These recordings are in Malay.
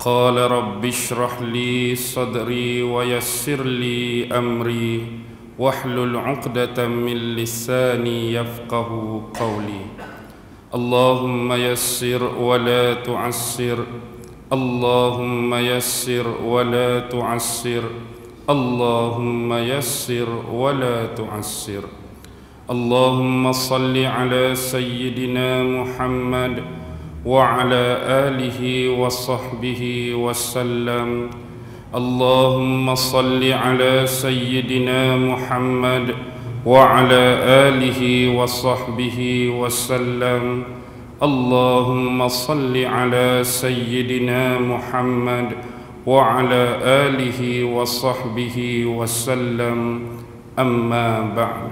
قال رب اشرح لي صدري ويسر لي أمري واحلل عقدة من لساني يفقه قولي. اللهم يسر ولا تعسر، اللهم يسر ولا تعسر، اللهم يسر ولا تعسر. اللهم صل على سيدنا محمد وعلى آله وصحبه وسلم. اللهم صل على سيدنا محمد وعلى آله وصحبه وسلم. اللهم صل على سيدنا محمد وعلى آله وصحبه وسلم. أما بعد.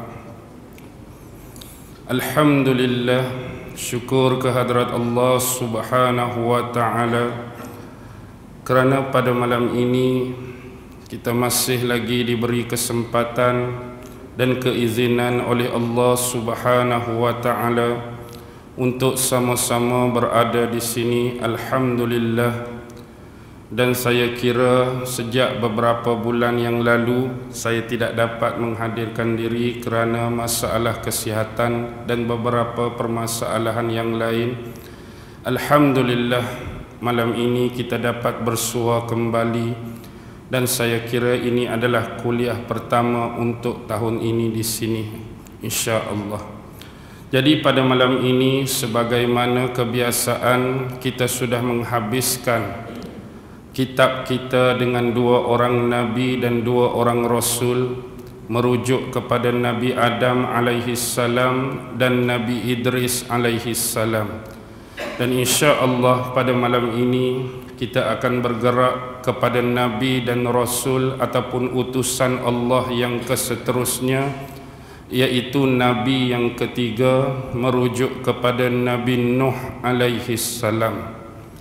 Alhamdulillah, syukur kehadrat Allah Subhanahu wa Ta'ala kerana pada malam ini kita masih lagi diberi kesempatan dan keizinan oleh Allah Subhanahu wa Ta'ala untuk sama-sama berada di sini. Alhamdulillah. Dan saya kira sejak beberapa bulan yang lalu saya tidak dapat menghadirkan diri kerana masalah kesihatan dan beberapa permasalahan yang lain. Alhamdulillah, malam ini kita dapat bersua kembali dan saya kira ini adalah kuliah pertama untuk tahun ini di sini, insya-Allah. Jadi pada malam ini sebagaimana kebiasaan kita sudah menghabiskan kitab kita dengan dua orang Nabi dan dua orang Rasul, merujuk kepada Nabi Adam alaihi salam dan Nabi Idris alaihi salam. Dan insya-Allah pada malam ini kita akan bergerak kepada Nabi dan Rasul ataupun utusan Allah yang keseterusnya, iaitu Nabi yang ketiga, merujuk kepada Nabi Nuh alaihi salam.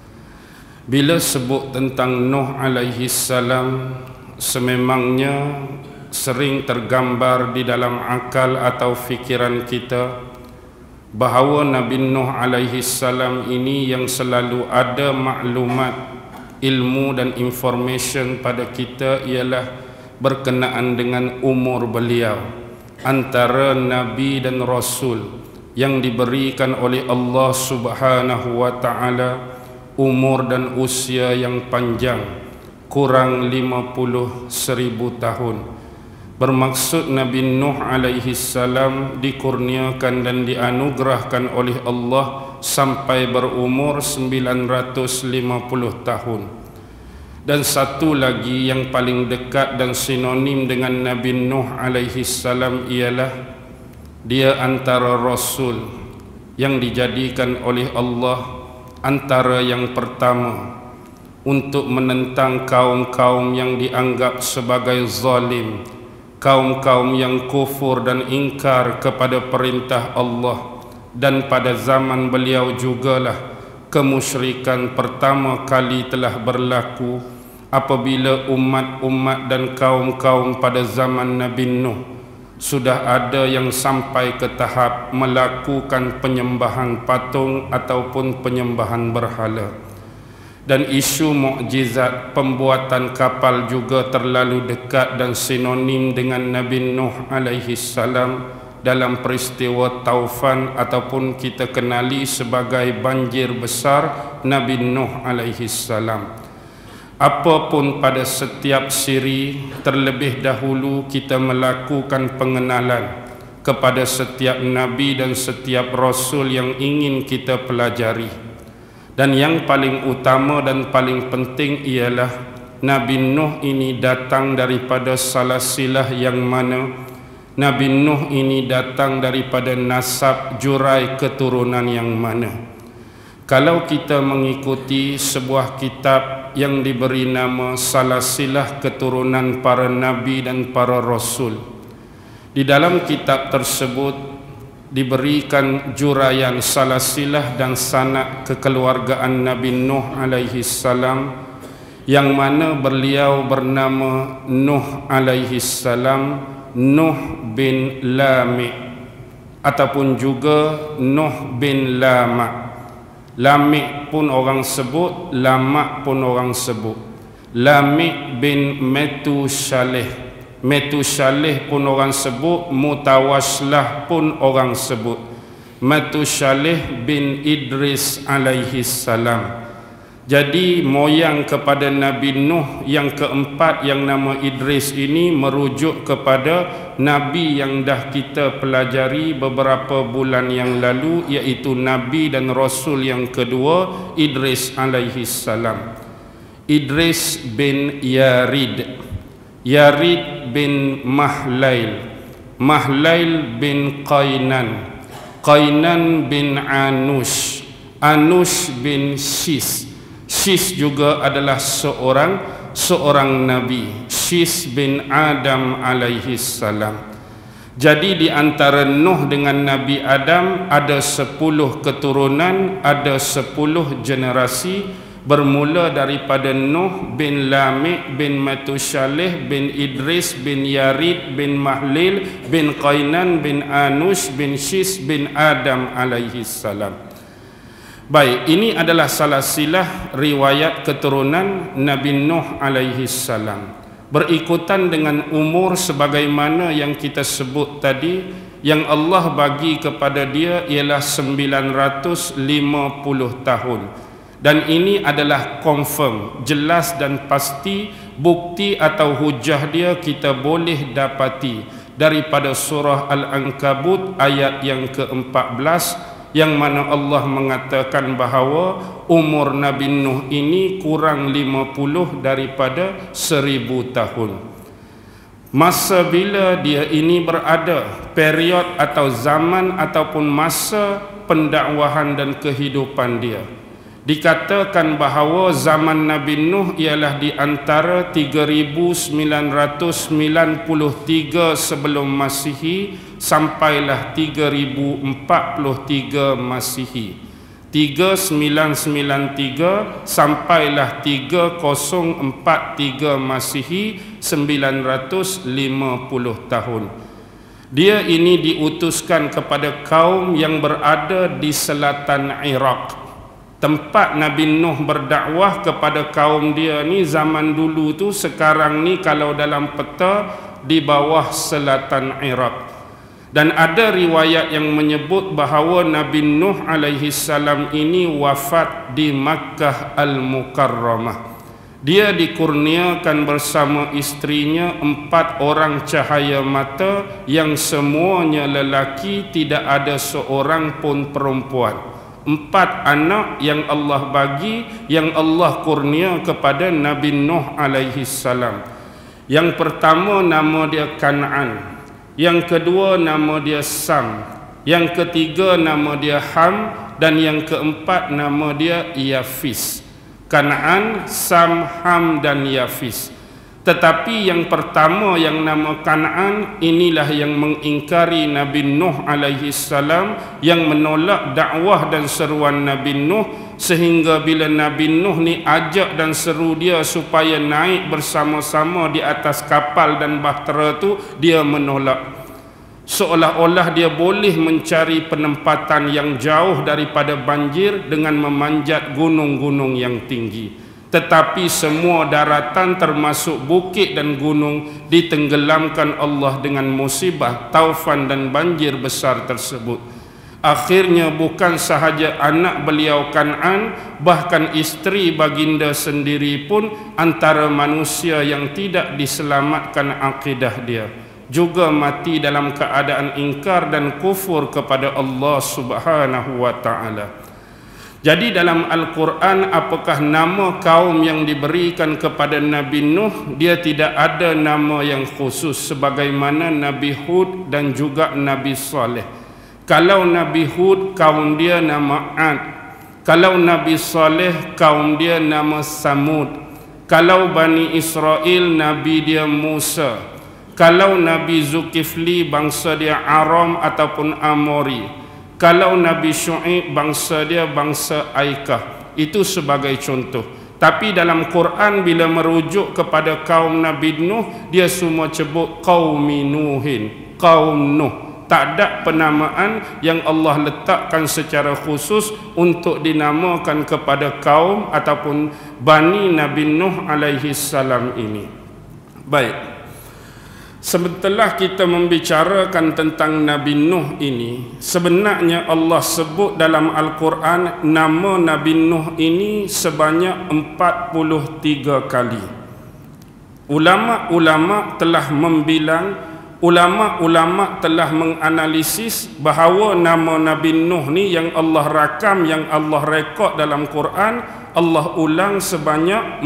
Bila sebut tentang Nuh alaihi salam, sememangnya sering tergambar di dalam akal atau fikiran kita bahawa Nabi Nuh alaihi salam ini yang selalu ada maklumat, ilmu dan information pada kita ialah berkenaan dengan umur beliau. Antara Nabi dan Rasul yang diberikan oleh Allah Subhanahu wa Ta'ala umur dan usia yang panjang, kurang 50,000 tahun. Bermaksud Nabi Nuh alaihi salam dikurniakan dan dianugerahkan oleh Allah sampai berumur 950 tahun. Dan satu lagi yang paling dekat dan sinonim dengan Nabi Nuh alaihi salam ialah dia antara Rasul yang dijadikan oleh Allah antara yang pertama untuk menentang kaum-kaum yang dianggap sebagai zalim, kaum-kaum yang kufur dan ingkar kepada perintah Allah. Dan pada zaman beliau jugalah kemusyrikan pertama kali telah berlaku apabila umat-umat dan kaum-kaum pada zaman Nabi Nuh sudah ada yang sampai ke tahap melakukan penyembahan patung ataupun penyembahan berhala. Dan isu mukjizat pembuatan kapal juga terlalu dekat dan sinonim dengan Nabi Nuh alaihi salam dalam peristiwa taufan ataupun kita kenali sebagai banjir besar Nabi Nuh alaihi salam. Apapun pada setiap siri, terlebih dahulu kita melakukan pengenalan kepada setiap Nabi dan setiap Rasul yang ingin kita pelajari. Dan yang paling utama dan paling penting ialah Nabi Nuh ini datang daripada salasilah yang mana Nabi Nuh ini datang daripada nasab jurai keturunan yang mana. Kalau kita mengikuti sebuah kitab yang diberi nama Salasilah Keturunan Para Nabi dan Para Rasul, di dalam kitab tersebut diberikan juraian salasilah dan sanak kekeluargaan Nabi Nuh alaihi salam, yang mana beliau bernama Nuh alaihi salam, Nuh bin Lami' ataupun juga Nuh bin Lama'. Lamik pun orang sebut, Lamak pun orang sebut. Lamik bin Metushaleh, Metushaleh pun orang sebut, Mutawaslah pun orang sebut. Metushaleh bin Idris alaihi salam. Jadi moyang kepada Nabi Nuh yang keempat yang nama Idris ini merujuk kepada Nabi yang dah kita pelajari beberapa bulan yang lalu, iaitu Nabi dan Rasul yang kedua, Idris alaihi salam. Idris bin Yarid, Yarid bin Mahlail, Mahlail bin Qainan, Qainan bin Anush, Anush bin Shis. Shis juga adalah seorang Nabi, Shis bin Adam alaihi salam. Jadi di antara Nuh dengan Nabi Adam ada 10 keturunan, ada 10 generasi, bermula daripada Nuh bin Lamik bin Metushaleh bin Idris bin Yarid bin Mahlil bin Qainan bin Anush bin Shis bin Adam alaihi salam. Baik, ini adalah salasilah riwayat keturunan Nabi Nuh alaihi salam. Berikutan dengan umur sebagaimana yang kita sebut tadi, yang Allah bagi kepada dia ialah 950 tahun. Dan ini adalah confirm, jelas dan pasti, bukti atau hujah dia kita boleh dapati daripada surah Al-Ankabut ayat yang ke-14, yang mana Allah mengatakan bahawa umur Nabi Nuh ini kurang 50 daripada 1000 tahun. Masa bila dia ini berada, period atau zaman ataupun masa pendakwahan dan kehidupan dia, dikatakan bahawa zaman Nabi Nuh ialah di antara 3993 sebelum Masihi sampailah 3043 Masihi. 3993 sampailah 3043 Masihi, 950 tahun. Dia ini diutuskan kepada kaum yang berada di selatan Iraq. Tempat Nabi Nuh berdakwah kepada kaum dia ni zaman dulu tu, sekarang ni kalau dalam peta di bawah selatan Iraq. Dan ada riwayat yang menyebut bahawa Nabi Nuh alaihi salam ini wafat di Makkah Al-Mukarramah. Dia dikurniakan bersama istrinya 4 orang cahaya mata yang semuanya lelaki, tidak ada seorang pun perempuan. 4 anak yang Allah bagi, yang Allah kurnia kepada Nabi Nuh alaihi salam. Yang pertama nama dia Kan'an, yang kedua nama dia Sam, yang ketiga nama dia Ham, dan yang keempat nama dia Yafis. Kan'an, Sam, Ham dan Yafis. Tetapi yang pertama yang nama Kan'an inilah yang mengingkari Nabi Nuh alaihi salam, yang menolak dakwah dan seruan Nabi Nuh, sehingga bila Nabi Nuh ni ajak dan seru dia supaya naik bersama-sama di atas kapal dan bahtera tu, dia menolak. Seolah-olah dia boleh mencari penempatan yang jauh daripada banjir dengan memanjat gunung-gunung yang tinggi. Tetapi semua daratan termasuk bukit dan gunung ditenggelamkan Allah dengan musibah, taufan dan banjir besar tersebut. Akhirnya bukan sahaja anak beliau Kan'an, bahkan isteri baginda sendiri pun antara manusia yang tidak diselamatkan akidah dia, juga mati dalam keadaan ingkar dan kufur kepada Allah Subhanahu wa ta'ala. Jadi dalam Al-Quran, apakah nama kaum yang diberikan kepada Nabi Nuh? Dia tidak ada nama yang khusus sebagaimana Nabi Hud dan juga Nabi Saleh. Kalau Nabi Hud, kaum dia nama Ad. Kalau Nabi Saleh, kaum dia nama Samud. Kalau Bani Israel, Nabi dia Musa. Kalau Nabi Zulkifli, bangsa dia Aram ataupun Amori. Kalau Nabi Syu'ib, bangsa dia bangsa Aikah. Itu sebagai contoh. Tapi dalam Quran bila merujuk kepada kaum Nabi Nuh, dia semua sebut qaumi Nuhin, kaum Nuh. Tak ada penamaan yang Allah letakkan secara khusus untuk dinamakan kepada kaum ataupun Bani Nabi Nuh alaihi salam ini. Baik. Setelah kita membicarakan tentang Nabi Nuh ini, sebenarnya Allah sebut dalam Al-Quran nama Nabi Nuh ini sebanyak 43 kali. Ulama-ulama telah membilang, ulama-ulama telah menganalisis bahawa nama Nabi Nuh ni yang Allah rakam, yang Allah rekod dalam Quran, Allah ulang sebanyak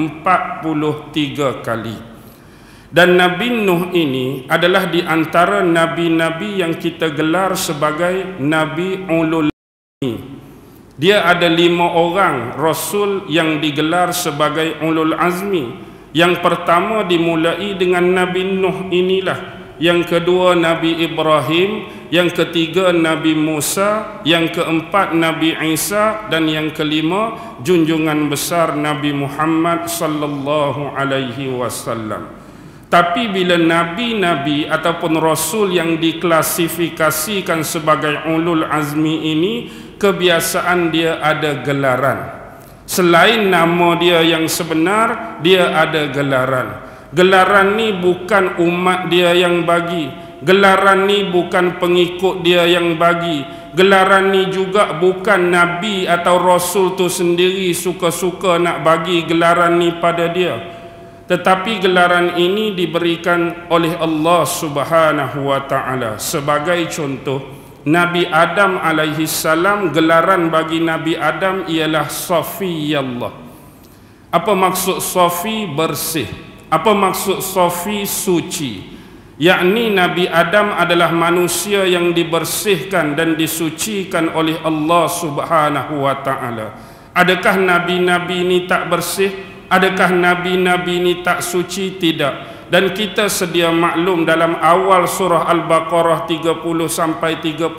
43 kali. Dan Nabi Nuh ini adalah di antara nabi-nabi yang kita gelar sebagai Nabi Ulul Azmi. Dia ada 5 orang Rasul yang digelar sebagai Ulul Azmi. Yang pertama dimulai dengan Nabi Nuh inilah. Yang kedua Nabi Ibrahim. Yang ketiga Nabi Musa. Yang keempat Nabi Isa. Dan yang kelima junjungan besar Nabi Muhammad sallallahu alaihi wasallam. Tapi bila nabi-nabi ataupun rasul yang diklasifikasikan sebagai ulul azmi ini, kebiasaan dia ada gelaran. Selain nama dia yang sebenar, dia ada gelaran. Gelaran ni bukan umat dia yang bagi. Gelaran ni bukan pengikut dia yang bagi. Gelaran ni juga bukan nabi atau rasul tu sendiri suka-suka nak bagi gelaran ni pada dia. Tetapi gelaran ini diberikan oleh Allah Subhanahu wa taala. Sebagai contoh, Nabi Adam alaihi salam, gelaran bagi Nabi Adam ialah Safiyallah. Apa maksud Safi? Bersih. Apa maksud Safi? Suci. Yakni Nabi Adam adalah manusia yang dibersihkan dan disucikan oleh Allah Subhanahu wa taala. Adakah nabi-nabi ini tak bersih? Adakah nabi-nabi ini tak suci? Tidak. Dan kita sedia maklum dalam awal surah Al-Baqarah 30 sampai 38,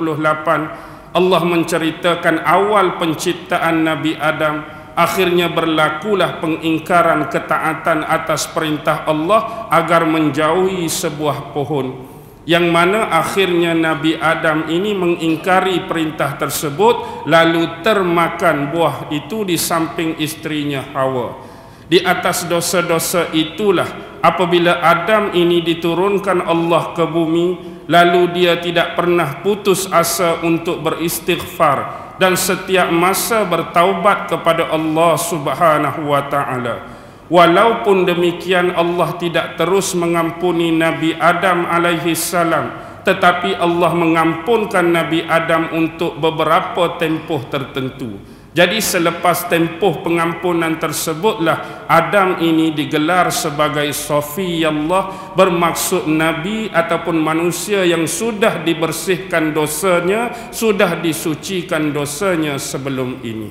Allah menceritakan awal penciptaan Nabi Adam. Akhirnya berlakulah pengingkaran ketaatan atas perintah Allah agar menjauhi sebuah pohon, yang mana akhirnya Nabi Adam ini mengingkari perintah tersebut, lalu termakan buah itu di samping istrinya Hawa. Di atas dosa-dosa itulah apabila Adam ini diturunkan Allah ke bumi, lalu dia tidak pernah putus asa untuk beristighfar dan setiap masa bertaubat kepada Allah Subhanahu wa taala. Walaupun demikian, Allah tidak terus mengampuni Nabi Adam alaihi salam, tetapi Allah mengampunkan Nabi Adam untuk beberapa tempoh tertentu. Jadi selepas tempoh pengampunan tersebutlah Adam ini digelar sebagai Safiyallah, bermaksud nabi ataupun manusia yang sudah dibersihkan dosanya, sudah disucikan dosanya sebelum ini.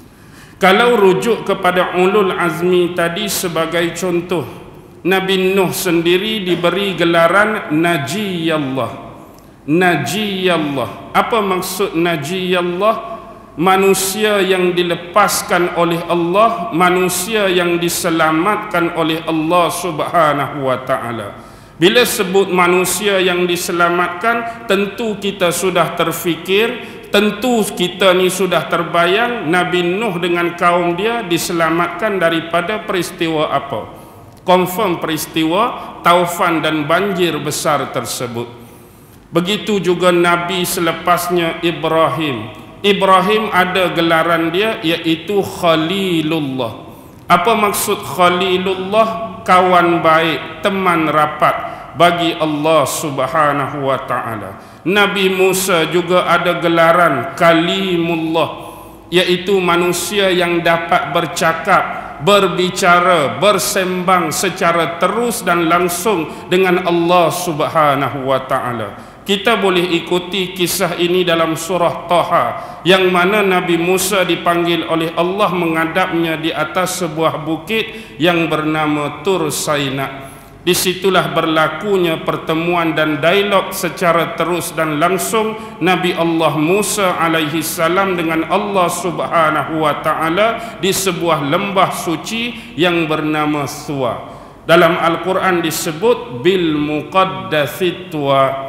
Kalau rujuk kepada ulul azmi tadi sebagai contoh, Nabi Nuh sendiri diberi gelaran Najiyallah. Najiyallah. Apa maksud Najiyallah? Manusia yang dilepaskan oleh Allah, manusia yang diselamatkan oleh Allah Subhanahu wa taala. Bila sebut manusia yang diselamatkan, tentu kita sudah terfikir, tentu kita ni sudah terbayang Nabi Nuh dengan kaum dia diselamatkan daripada peristiwa apa? Confirm peristiwa taufan dan banjir besar tersebut. Begitu juga Nabi selepasnya Ibrahim. Ibrahim ada gelaran dia, iaitu Khalilullah. Apa maksud Khalilullah? Kawan baik, teman rapat bagi Allah Subhanahu wa taala. Nabi Musa juga ada gelaran Kalimullah, iaitu manusia yang dapat bercakap, berbicara, bersembang secara terus dan langsung dengan Allah Subhanahu wa taala. Kita boleh ikuti kisah ini dalam surah Taha, yang mana Nabi Musa dipanggil oleh Allah menghadapnya di atas sebuah bukit yang bernama Tur Saina. Disitulah berlakunya pertemuan dan dialog secara terus dan langsung Nabi Allah Musa alaihi salam dengan Allah Subhanahu wa taala di sebuah lembah suci yang bernama Thuwa. Dalam Al-Quran disebut bil muqaddatsit Thuwa.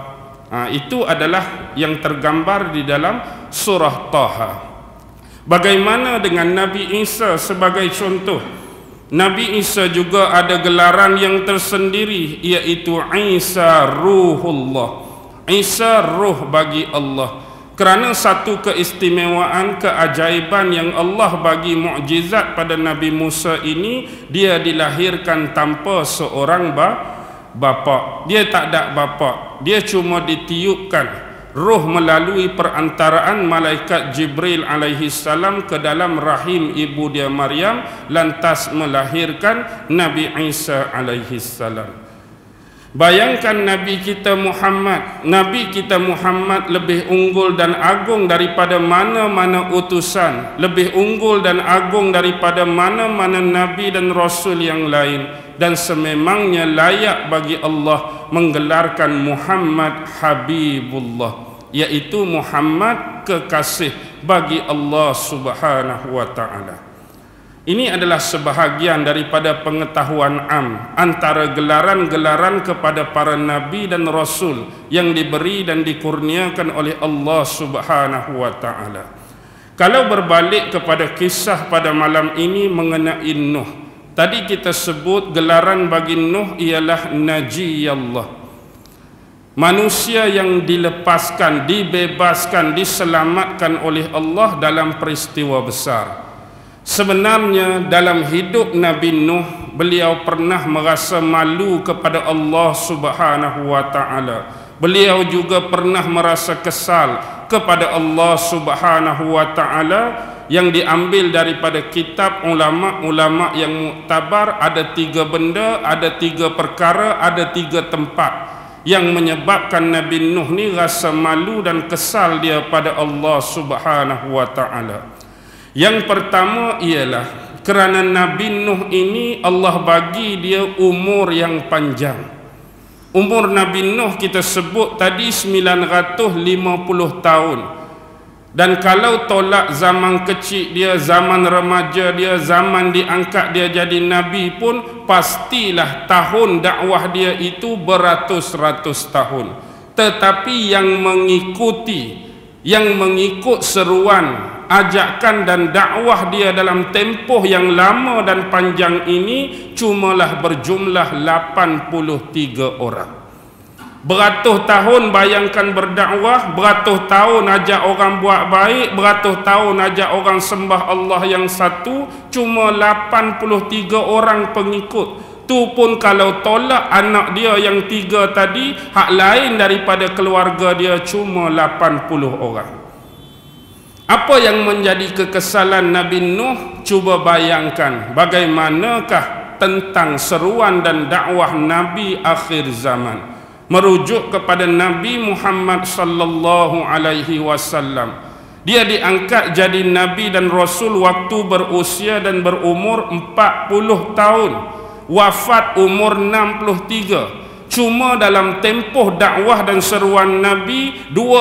Itu adalah yang tergambar di dalam surah Taha. Bagaimana dengan Nabi Isa sebagai contoh? Nabi Isa juga ada gelaran yang tersendiri, iaitu Isa Ruhullah. Isa ruh bagi Allah. Kerana satu keistimewaan, keajaiban yang Allah bagi mukjizat pada Nabi Musa ini, dia dilahirkan tanpa seorang bapa. Dia tak ada bapa. Dia cuma ditiupkan roh melalui perantaraan malaikat Jibril alaihi salam ke dalam rahim ibu dia Maryam, lantas melahirkan Nabi Isa alaihi salam. Bayangkan Nabi kita Muhammad lebih unggul dan agung daripada mana-mana utusan, lebih unggul dan agung daripada mana-mana Nabi dan Rasul yang lain, dan sememangnya layak bagi Allah menggelarkan Muhammad Habibullah, iaitu Muhammad kekasih bagi Allah Subhanahu wa ta'ala. Ini adalah sebahagian daripada pengetahuan antara gelaran-gelaran kepada para nabi dan rasul yang diberi dan dikurniakan oleh Allah Subhanahu wa ta'ala. Kalau berbalik kepada kisah pada malam ini mengenai Nuh, tadi kita sebut gelaran bagi Nuh ialah Najiyallah, manusia yang dilepaskan, dibebaskan, diselamatkan oleh Allah dalam peristiwa besar. Sebenarnya dalam hidup Nabi Nuh, beliau pernah merasa malu kepada Allah Subhanahu wa ta'ala. Beliau juga pernah merasa kesal kepada Allah Subhanahu wa ta'ala, yang diambil daripada kitab ulama-ulama yang muktabar. Ada 3 benda, ada 3 perkara, ada 3 tempat yang menyebabkan Nabi Nuh ni rasa malu dan kesal dia pada Allah Subhanahu wa ta'ala. Yang pertama ialah kerana Nabi Nuh ini Allah bagi dia umur yang panjang. Umur Nabi Nuh kita sebut tadi 950 tahun. Dan kalau tolak zaman kecil dia, zaman remaja dia, zaman diangkat dia jadi Nabi pun, pastilah tahun dakwah dia itu beratus-ratus tahun. Tetapi yang mengikut seruan, ajakan dan dakwah dia dalam tempoh yang lama dan panjang ini cumalah berjumlah 83 orang. Beratus tahun bayangkan berdakwah, beratus tahun ajak orang buat baik, beratus tahun ajak orang sembah Allah yang satu, cuma 83 orang pengikut. Tu pun kalau tolak anak dia yang 3 tadi, hak lain daripada keluarga dia cuma 80 orang. Apa yang menjadi kekesalan Nabi Nuh? Cuba bayangkan bagaimanakah tentang seruan dan dakwah Nabi akhir zaman, merujuk kepada Nabi Muhammad sallallahu alaihi wasallam. Dia diangkat jadi Nabi dan Rasul waktu berusia dan berumur 40 tahun, wafat umur 63. Cuma dalam tempoh dakwah dan seruan Nabi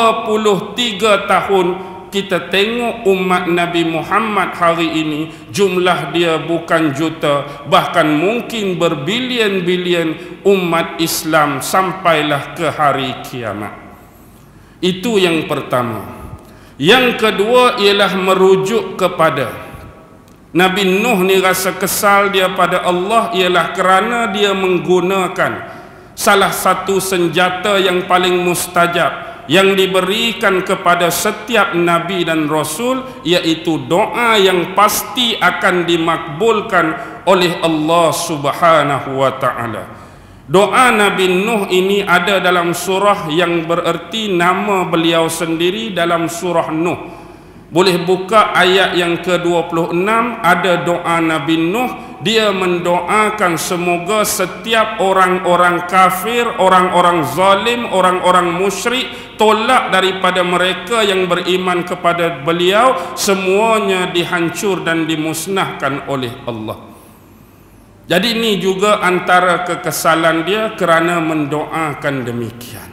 23 tahun, kita tengok umat Nabi Muhammad hari ini, jumlah dia bukan juta, bahkan mungkin berbilion-bilion umat Islam sampailah ke hari kiamat. Itu yang pertama. Yang kedua ialah merujuk kepada Nabi Nuh ni rasa kesal dia pada Allah ialah kerana dia menggunakan salah satu senjata yang paling mustajab yang diberikan kepada setiap Nabi dan Rasul, iaitu doa yang pasti akan dimakbulkan oleh Allah Subhanahu wa ta'ala. Doa Nabi Nuh ini ada dalam surah yang bererti nama beliau sendiri, dalam surah Nuh. Boleh buka ayat yang ke-26, ada doa Nabi Nuh. Dia mendoakan semoga setiap orang-orang kafir, orang-orang zalim, orang-orang musyrik, tolak daripada mereka yang beriman kepada beliau, semuanya dihancur dan dimusnahkan oleh Allah. Jadi ini juga antara kekesalan dia kerana mendoakan demikian.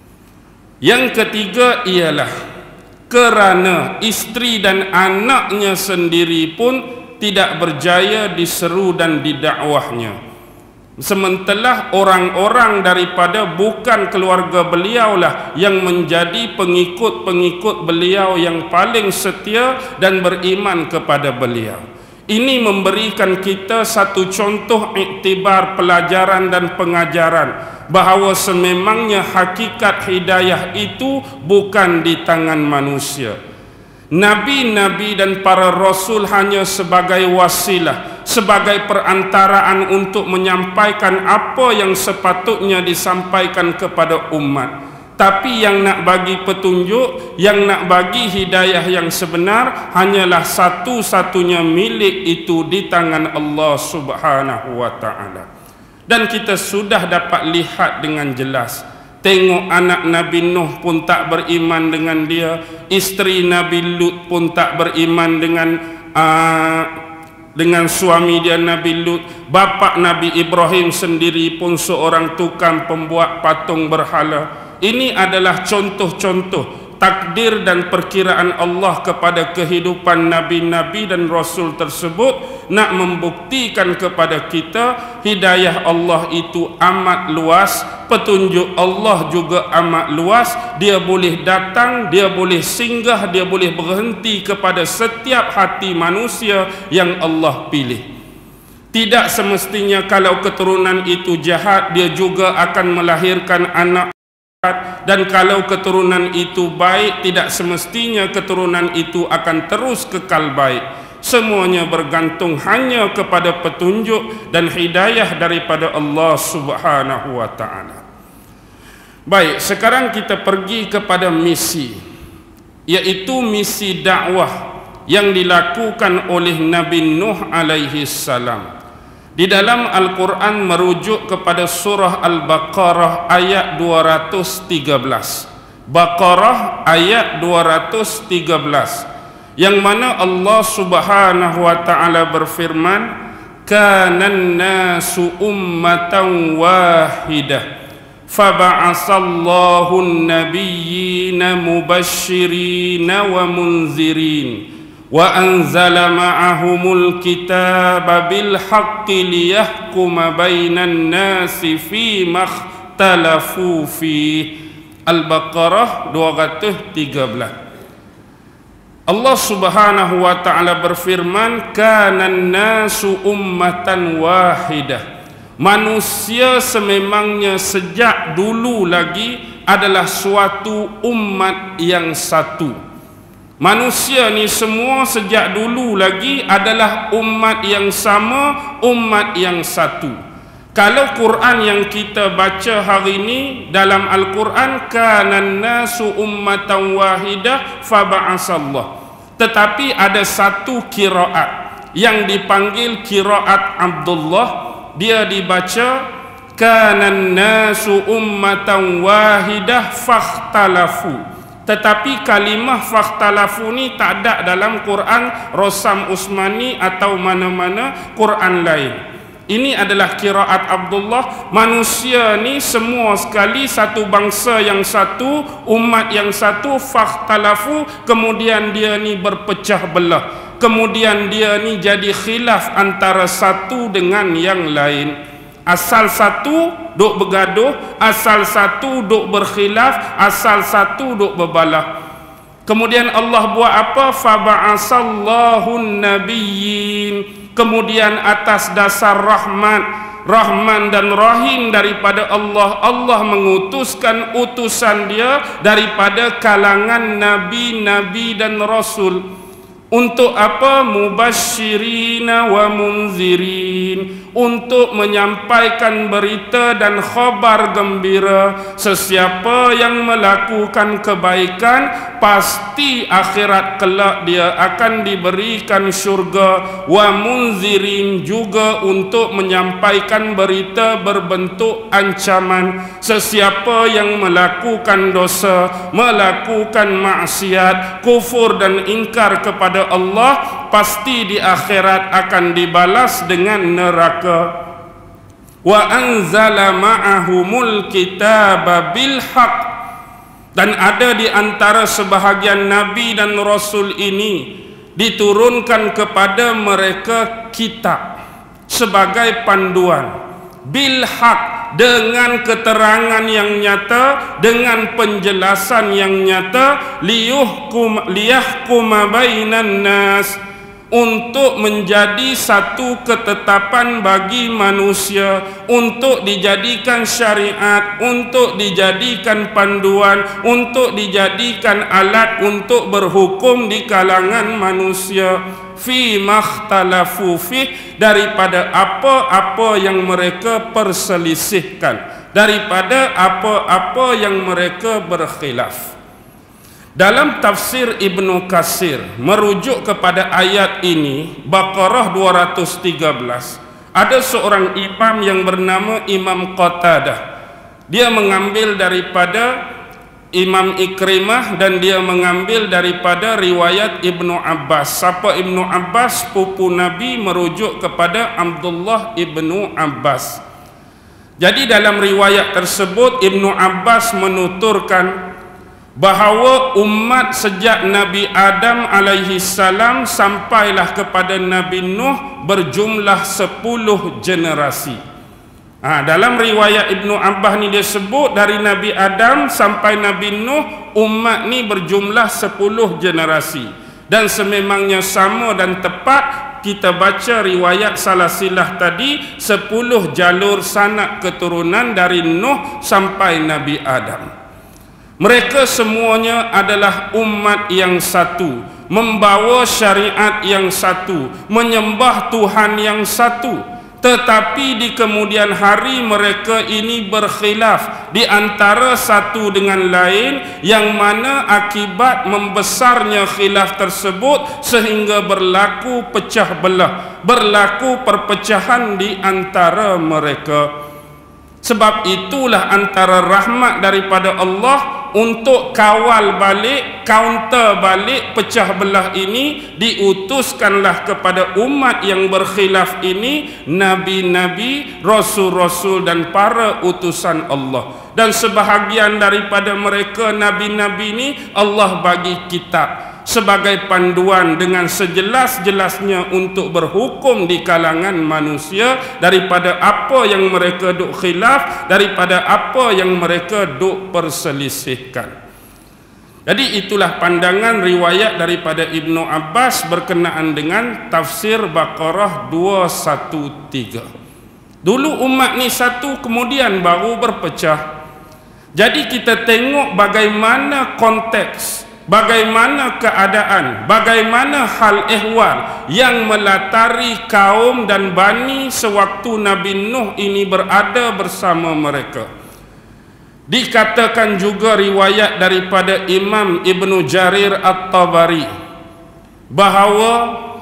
Yang ketiga ialah kerana isteri dan anaknya sendiri pun tidak berjaya diseru dan didakwahnya. Sementara orang-orang daripada bukan keluarga beliau lah yang menjadi pengikut-pengikut beliau yang paling setia dan beriman kepada beliau. Ini memberikan kita satu contoh iktibar, pelajaran dan pengajaran bahawa sememangnya hakikat hidayah itu bukan di tangan manusia. Nabi-nabi dan para rasul hanya sebagai wasilah, sebagai perantaraan untuk menyampaikan apa yang sepatutnya disampaikan kepada umat. Tapi yang nak bagi petunjuk, yang nak bagi hidayah yang sebenar, hanyalah satu-satunya milik itu di tangan Allah Subhanahu wa ta'ala. Dan kita sudah dapat lihat dengan jelas, tengok anak Nabi Nuh pun tak beriman dengan dia, isteri Nabi Lut pun tak beriman dengan suami dia Nabi Lut, bapa Nabi Ibrahim sendiri pun seorang tukang pembuat patung berhala. Ini adalah contoh-contoh takdir dan perkiraan Allah kepada kehidupan nabi-nabi dan rasul tersebut, nak membuktikan kepada kita hidayah Allah itu amat luas, petunjuk Allah juga amat luas. Dia boleh datang, dia boleh singgah, dia boleh berhenti kepada setiap hati manusia yang Allah pilih. Tidak semestinya kalau keturunan itu jahat, dia juga akan melahirkan anak. Dan kalau keturunan itu baik, tidak semestinya keturunan itu akan terus kekal baik. Semuanya bergantung hanya kepada petunjuk dan hidayah daripada Allah Subhanahu wa ta'ala. Baik, sekarang kita pergi kepada misi, yaitu misi dakwah yang dilakukan oleh Nabi Nuh alaihi salam. Di dalam Al-Quran merujuk kepada surah Al-Baqarah ayat 213. Baqarah ayat 213, yang mana Allah Subhanahu wa ta'ala berfirman, kanan nasu ummatan wahidah faba'asallahu an-nabiyyina mubashshirina wa munzirin wa anzala ma'ahumul kitaba bil haqqi liyahkuma bainan nasi fi makhtalafu fi. Al-Baqarah 213. Allah Subhanahu wa ta'ala berfirman, kanan nasu ummatan wahidah. Manusia sememangnya sejak dulu lagi adalah suatu umat yang satu. Manusia ni semua sejak dulu lagi adalah umat yang sama, umat yang satu. Kalau Quran yang kita baca hari ini dalam Al-Quran, kanan nasu ummatan wahidah faba'asallah. Tetapi ada satu qiraat yang dipanggil qiraat Abdullah, dia dibaca kanan nasu ummatan wahidah fakhtalafu. Tetapi kalimah fakhtalafu ni tak ada dalam Quran Rosam Usmani atau mana-mana Quran lain. Ini adalah qiraat Abdullah. Manusia ni semua sekali satu bangsa yang satu, umat yang satu, fakhtalafu, kemudian dia ni berpecah belah. Kemudian dia ni jadi khilaf antara satu dengan yang lain. Asal satu duk bergaduh, asal satu duk berkhilaf, asal satu duk berbalah. Kemudian Allah buat apa? Faba'asallahu nabiyyin. Kemudian atas dasar Rahman dan Rahim daripada Allah, Allah mengutuskan utusan dia daripada kalangan nabi-nabi dan rasul. Untuk apa? Mubashshirina wa munzirin, untuk menyampaikan berita dan khabar gembira. Sesiapa yang melakukan kebaikan, pasti akhirat kelak dia akan diberikan syurga. Wa munzirin, juga untuk menyampaikan berita berbentuk ancaman. Sesiapa yang melakukan dosa, melakukan maksiat, kufur dan ingkar kepada Allah, pasti di akhirat akan dibalas dengan neraka. Wa anzala ma'ahumul kitaba bil haqq. Dan ada di antara sebahagian nabi dan rasul ini diturunkan kepada mereka kitab sebagai panduan. bil haq, dengan keterangan yang nyata, dengan penjelasan yang nyata, liyahkuma bainan nas, untuk menjadi satu ketetapan bagi manusia, untuk dijadikan syariat, untuk dijadikan panduan, untuk dijadikan alat untuk berhukum di kalangan manusia, fi makhtalafu fih, daripada apa-apa yang mereka perselisihkan, daripada apa-apa yang mereka berkhilaf. Dalam tafsir Ibnu Katsir merujuk kepada ayat ini, Baqarah 213, ada seorang imam yang bernama Imam Qatadah. Dia mengambil daripada Imam Ikrimah dan dia mengambil daripada riwayat Ibnu Abbas. Siapa Ibnu Abbas? Sepupu Nabi, merujuk kepada Abdullah Ibnu Abbas. Jadi dalam riwayat tersebut Ibnu Abbas menuturkan bahawa umat sejak Nabi Adam alaihi salam sampailah kepada Nabi Nuh berjumlah 10 generasi. Dalam riwayat Ibnu Abbas ni dia sebut dari Nabi Adam sampai Nabi Nuh, umat ni berjumlah 10 generasi. Dan sememangnya sama dan tepat kita baca riwayat salasilah tadi, 10 jalur sanak keturunan dari Nuh sampai Nabi Adam. Mereka semuanya adalah umat yang satu, membawa syariat yang satu, menyembah Tuhan yang satu. Tetapi di kemudian hari mereka ini berkhilaf di antara satu dengan lain, yang mana akibat membesarnya khilaf tersebut sehingga berlaku pecah belah, berlaku perpecahan di antara mereka. Sebab itulah antara rahmat daripada Allah untuk kawal balik, counter balik pecah belah ini, diutuskanlah kepada umat yang berkhilaf ini nabi-nabi, rasul-rasul dan para utusan Allah. Dan sebahagian daripada mereka nabi-nabi ini Allah bagi kitab sebagai panduan dengan sejelas-jelasnya untuk berhukum di kalangan manusia daripada apa yang mereka duk khilaf, daripada apa yang mereka duk perselisihkan. Jadi itulah pandangan riwayat daripada Ibnu Abbas berkenaan dengan tafsir Baqarah 213. Dulu umat ni satu, kemudian baru berpecah. Jadi kita tengok bagaimana konteks, bagaimana keadaan, bagaimana hal ehwal yang melatari kaum dan bani sewaktu Nabi Nuh ini berada bersama mereka. Dikatakan juga riwayat daripada Imam Ibnu Jarir At-Tabari bahawa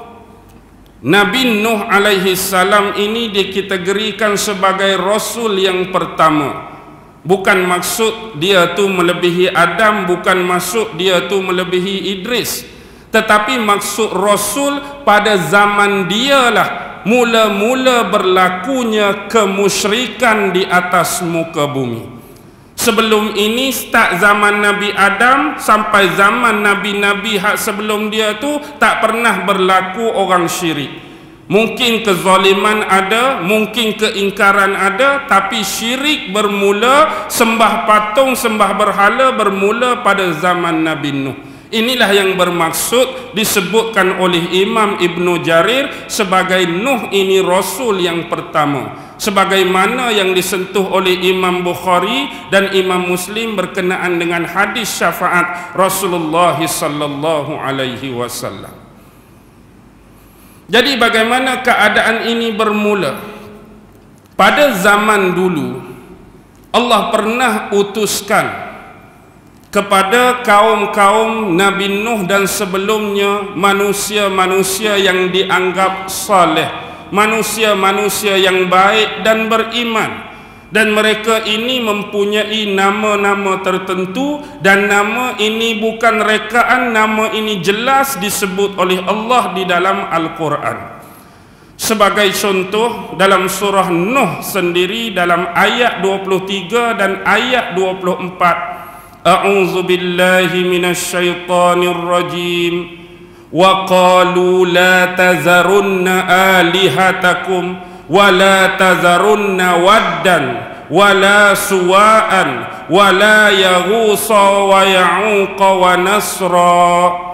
Nabi Nuh alaihi salam ini dikategorikan sebagai rasul yang pertama. Bukan maksud dia tu melebihi Adam, bukan maksud dia tu melebihi Idris, tetapi maksud Rasul pada zaman dialah mula-mula berlakunya kemusyrikan di atas muka bumi. Sebelum ini, start zaman Nabi Adam sampai zaman Nabi-Nabi hak sebelum dia tu tak pernah berlaku orang syirik. Mungkin kezaliman ada, mungkin keingkaran ada, tapi syirik bermula, sembah patung, sembah berhala bermula pada zaman Nabi Nuh. Inilah yang bermaksud disebutkan oleh Imam Ibnu Jarir sebagai Nuh ini rasul yang pertama, sebagaimana yang disentuh oleh Imam Bukhari dan Imam Muslim berkenaan dengan hadis syafaat Rasulullah sallallahu alaihi wasallam. Jadi bagaimana keadaan ini bermula? Pada zaman dulu Allah pernah utuskan kepada kaum-kaum Nabi Nuh dan sebelumnya manusia-manusia yang dianggap saleh, manusia-manusia yang baik dan beriman. Dan mereka ini mempunyai nama-nama tertentu, dan nama ini bukan rekaan, nama ini jelas disebut oleh Allah di dalam Al-Quran. Sebagai contoh, dalam surah Nuh sendiri dalam ayat 23 dan ayat 24, A'udzu billahi minasyaitonir rajim. Wa qalu la tazarunna alihatakum wala tazarunna waddan wala suwa'an wala yaghusa wa ya'uqa wa nasra.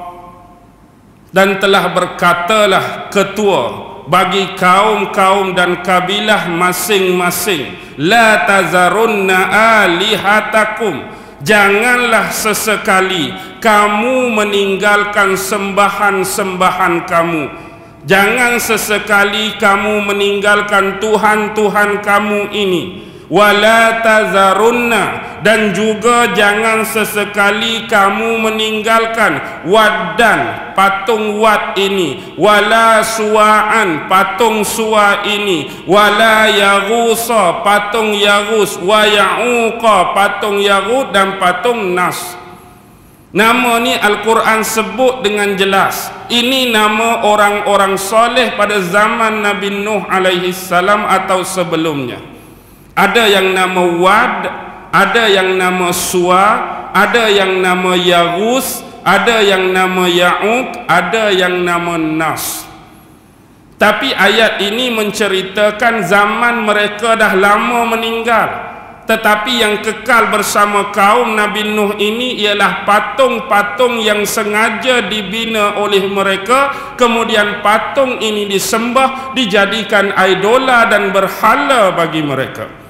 Dan telah berkatalah ketua bagi kaum-kaum dan kabilah masing-masing, la tazarunna alihatakum, janganlah sesekali kamu meninggalkan sembahan-sembahan kamu, jangan sesekali kamu meninggalkan Tuhan-Tuhan kamu ini. Wala tazarunna, dan juga jangan sesekali kamu meninggalkan waddan, patung wad ini, wala suwa'an, patung suwa ini, wala yaghusa, patung yaghus, wa ya'uqa, patung yaghud, dan patung nas. Nama ni Al-Quran sebut dengan jelas. Ini nama orang-orang soleh pada zaman Nabi Nuh alaihi salam atau sebelumnya. Ada yang nama Wad, ada yang nama Suwa, ada yang nama Yaghus, ada yang nama Ya'uq, ada yang nama Nas. Tapi ayat ini menceritakan zaman mereka dah lama meninggal, tetapi yang kekal bersama kaum Nabi Nuh ini ialah patung-patung yang sengaja dibina oleh mereka, kemudian patung ini disembah, dijadikan idola dan berhala bagi mereka.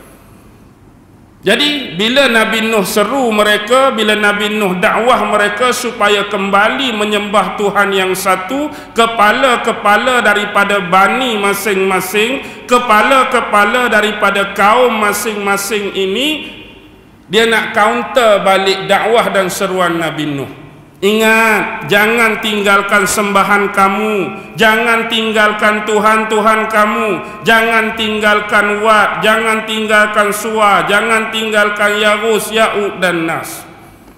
Jadi bila Nabi Nuh seru mereka, bila Nabi Nuh dakwah mereka supaya kembali menyembah Tuhan yang satu, kepala-kepala daripada bani masing-masing, kepala-kepala daripada kaum masing-masing ini, dia nak counter balik dakwah dan seruan Nabi Nuh. Ingat, jangan tinggalkan sembahan kamu, jangan tinggalkan Tuhan-Tuhan kamu, jangan tinggalkan Wad, jangan tinggalkan Suwa, jangan tinggalkan Yaghus, Ya'uq dan Nas.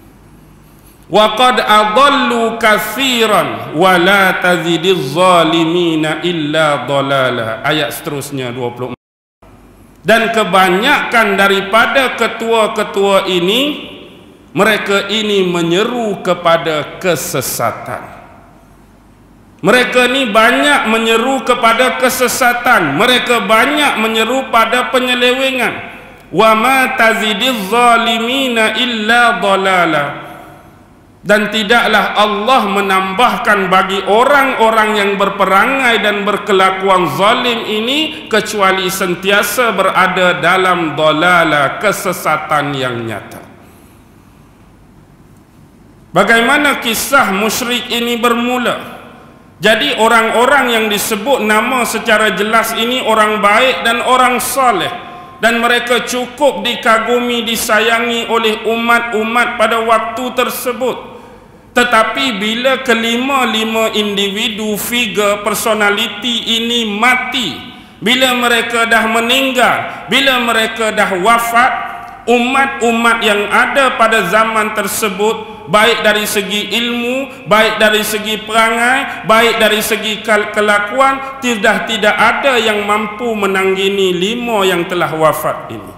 Wa qad adallu katsiran wa la tazidiz zalimina illa dhalala. Ayat seterusnya 24. Dan kebanyakan daripada ketua-ketua ini, mereka ini menyeru kepada kesesatan. Mereka ni banyak menyeru kepada kesesatan. Mereka banyak menyeru pada penyelewengan. Wa ma tazidiz zalimina illa dhalala. Dan tidaklah Allah menambahkan bagi orang-orang yang berperangai dan berkelakuan zalim ini kecuali sentiasa berada dalam dhalala, kesesatan yang nyata. Bagaimana kisah musyrik ini bermula? Jadi orang-orang yang disebut nama secara jelas ini orang baik dan orang soleh, dan mereka cukup dikagumi, disayangi oleh umat-umat pada waktu tersebut. Tetapi bila kelima-lima individu, figure, personality ini mati, bila mereka dah meninggal, bila mereka dah wafat, umat-umat yang ada pada zaman tersebut, baik dari segi ilmu, baik dari segi perangai, baik dari segi kelakuan, tidak ada yang mampu menanggini lima yang telah wafat ini.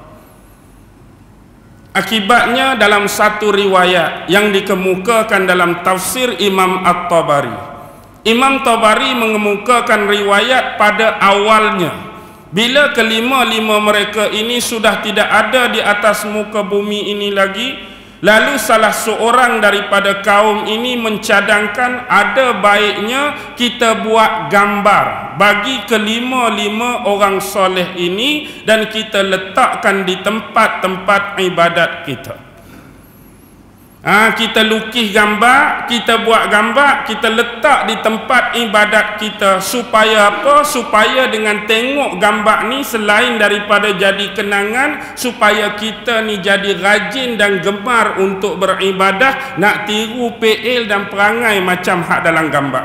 Akibatnya dalam satu riwayat yang dikemukakan dalam tafsir Imam At-Tabari, Imam Tabari mengemukakan riwayat pada awalnya, bila kelima-lima mereka ini sudah tidak ada di atas muka bumi ini lagi, lalu salah seorang daripada kaum ini mencadangkan ada baiknya kita buat gambar bagi kelima-lima orang soleh ini dan kita letakkan di tempat-tempat ibadat kita. Kita lukis gambar, kita buat gambar, kita letak di tempat ibadat kita. Supaya apa? Supaya dengan tengok gambar ni, selain daripada jadi kenangan, supaya kita ni jadi rajin dan gemar untuk beribadah, nak tiru PL dan perangai macam hak dalam gambar.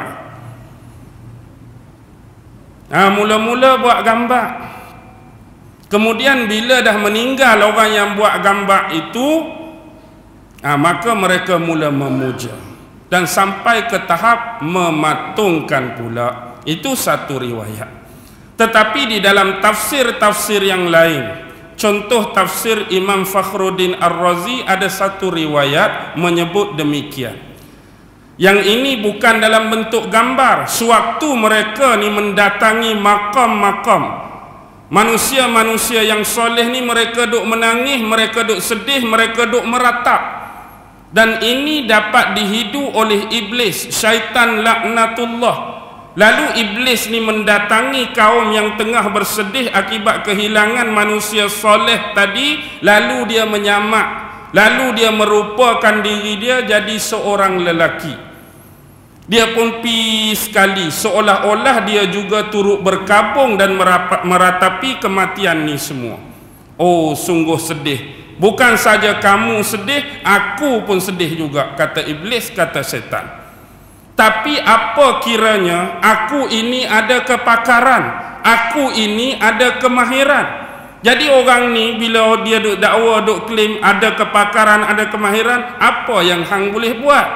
Mula-mula buat gambar. Kemudian bila dah meninggal orang yang buat gambar itu, maka mereka mula memuja dan sampai ke tahap mematungkan pula. Itu satu riwayat. Tetapi di dalam tafsir-tafsir yang lain, contoh tafsir Imam Fakhruddin Ar-Razi, ada satu riwayat menyebut demikian. Yang ini bukan dalam bentuk gambar. Sewaktu mereka ni mendatangi makam-makam, Manusia-manusia yang soleh ni mereka duk menangis, mereka duk sedih, mereka duk meratap. Dan ini dapat dihidu oleh iblis, syaitan laknatullah. Lalu iblis ni mendatangi kaum yang tengah bersedih akibat kehilangan manusia soleh tadi. Lalu dia menyamak, lalu dia merupakan diri dia jadi seorang lelaki. Dia pun pi sekali, seolah-olah dia juga turut berkabung dan meratapi kematian ni semua. Oh, sungguh sedih. Bukan saja kamu sedih, aku pun sedih juga, kata iblis, kata setan. Tapi apa kiranya aku ini ada kepakaran, aku ini ada kemahiran. Jadi orang ni bila dia duk dakwa, duk klaim ada kepakaran, ada kemahiran, apa yang hang boleh buat?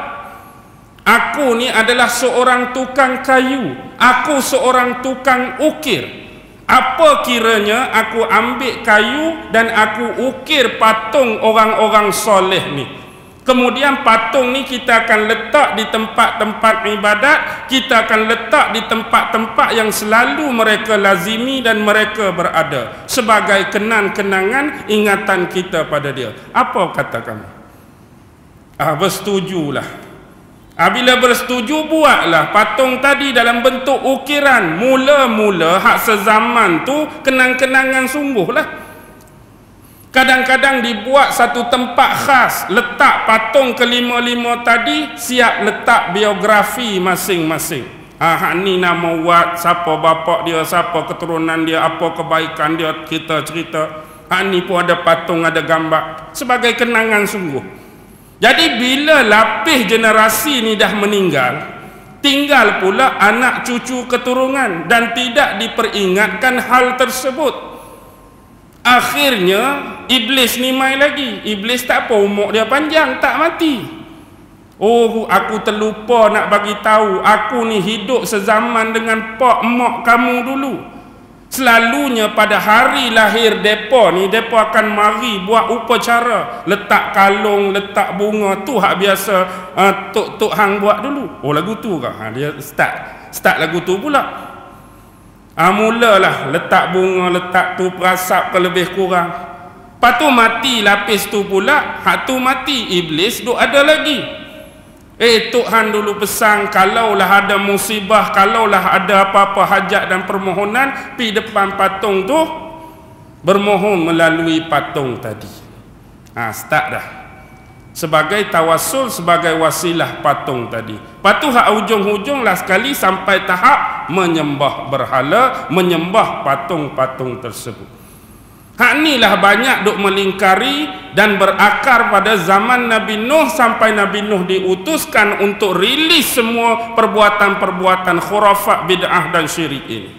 Aku ni adalah seorang tukang kayu, aku seorang tukang ukir. Apa kiranya aku ambil kayu dan aku ukir patung orang-orang soleh ni. Kemudian patung ni kita akan letak di tempat-tempat ibadat, kita akan letak di tempat-tempat yang selalu mereka lazimi dan mereka berada, sebagai kenang-kenangan ingatan kita pada dia. Apa kata kamu? Bersetujulah. Bila bersetuju, buatlah patung tadi dalam bentuk ukiran. Mula-mula hak sezaman tu kenang-kenangan sungguhlah. Kadang-kadang dibuat satu tempat khas, letak patung kelima-lima tadi, siap letak biografi masing-masing. Hak ni nama wat, siapa bapak dia, siapa keturunan dia, apa kebaikan dia, kita cerita. Hak ni pun ada patung, ada gambar, sebagai kenangan sungguh. Jadi bila lapis generasi ni dah meninggal, tinggal pula anak cucu keturunan dan tidak diperingatkan hal tersebut. Akhirnya iblis ni main lagi. Iblis tak apa, umur dia panjang, tak mati. Oh, aku terlupa nak bagi tahu, aku ni hidup sezaman dengan pak mak kamu dulu. Selalunya pada hari lahir depa ni, depa akan mari buat upacara, letak kalung, letak bunga. Tu hak biasa tok hang buat dulu. Oh, lagu tu ke? Dia start lagu tu pula. Mulalah letak bunga, letak tu perasap ke lebih kurang. Lepas tu mati lapis tu pula. Hak tu mati, iblis duk ada lagi. Tuhan dulu pesan, kalaulah ada musibah, kalaulah ada apa-apa hajat dan permohonan, pi depan patung tu bermohon melalui patung tadi. Start dah. Sebagai tawassul, sebagai wasilah patung tadi. Lepas tu hak hujung-hujung lah sekali sampai tahap menyembah berhala, menyembah patung-patung tersebut. Hak ni lah banyak duk melingkari dan berakar pada zaman Nabi Nuh sampai Nabi Nuh diutuskan untuk rilis semua perbuatan-perbuatan khurafat, bid'ah dan syirik ini.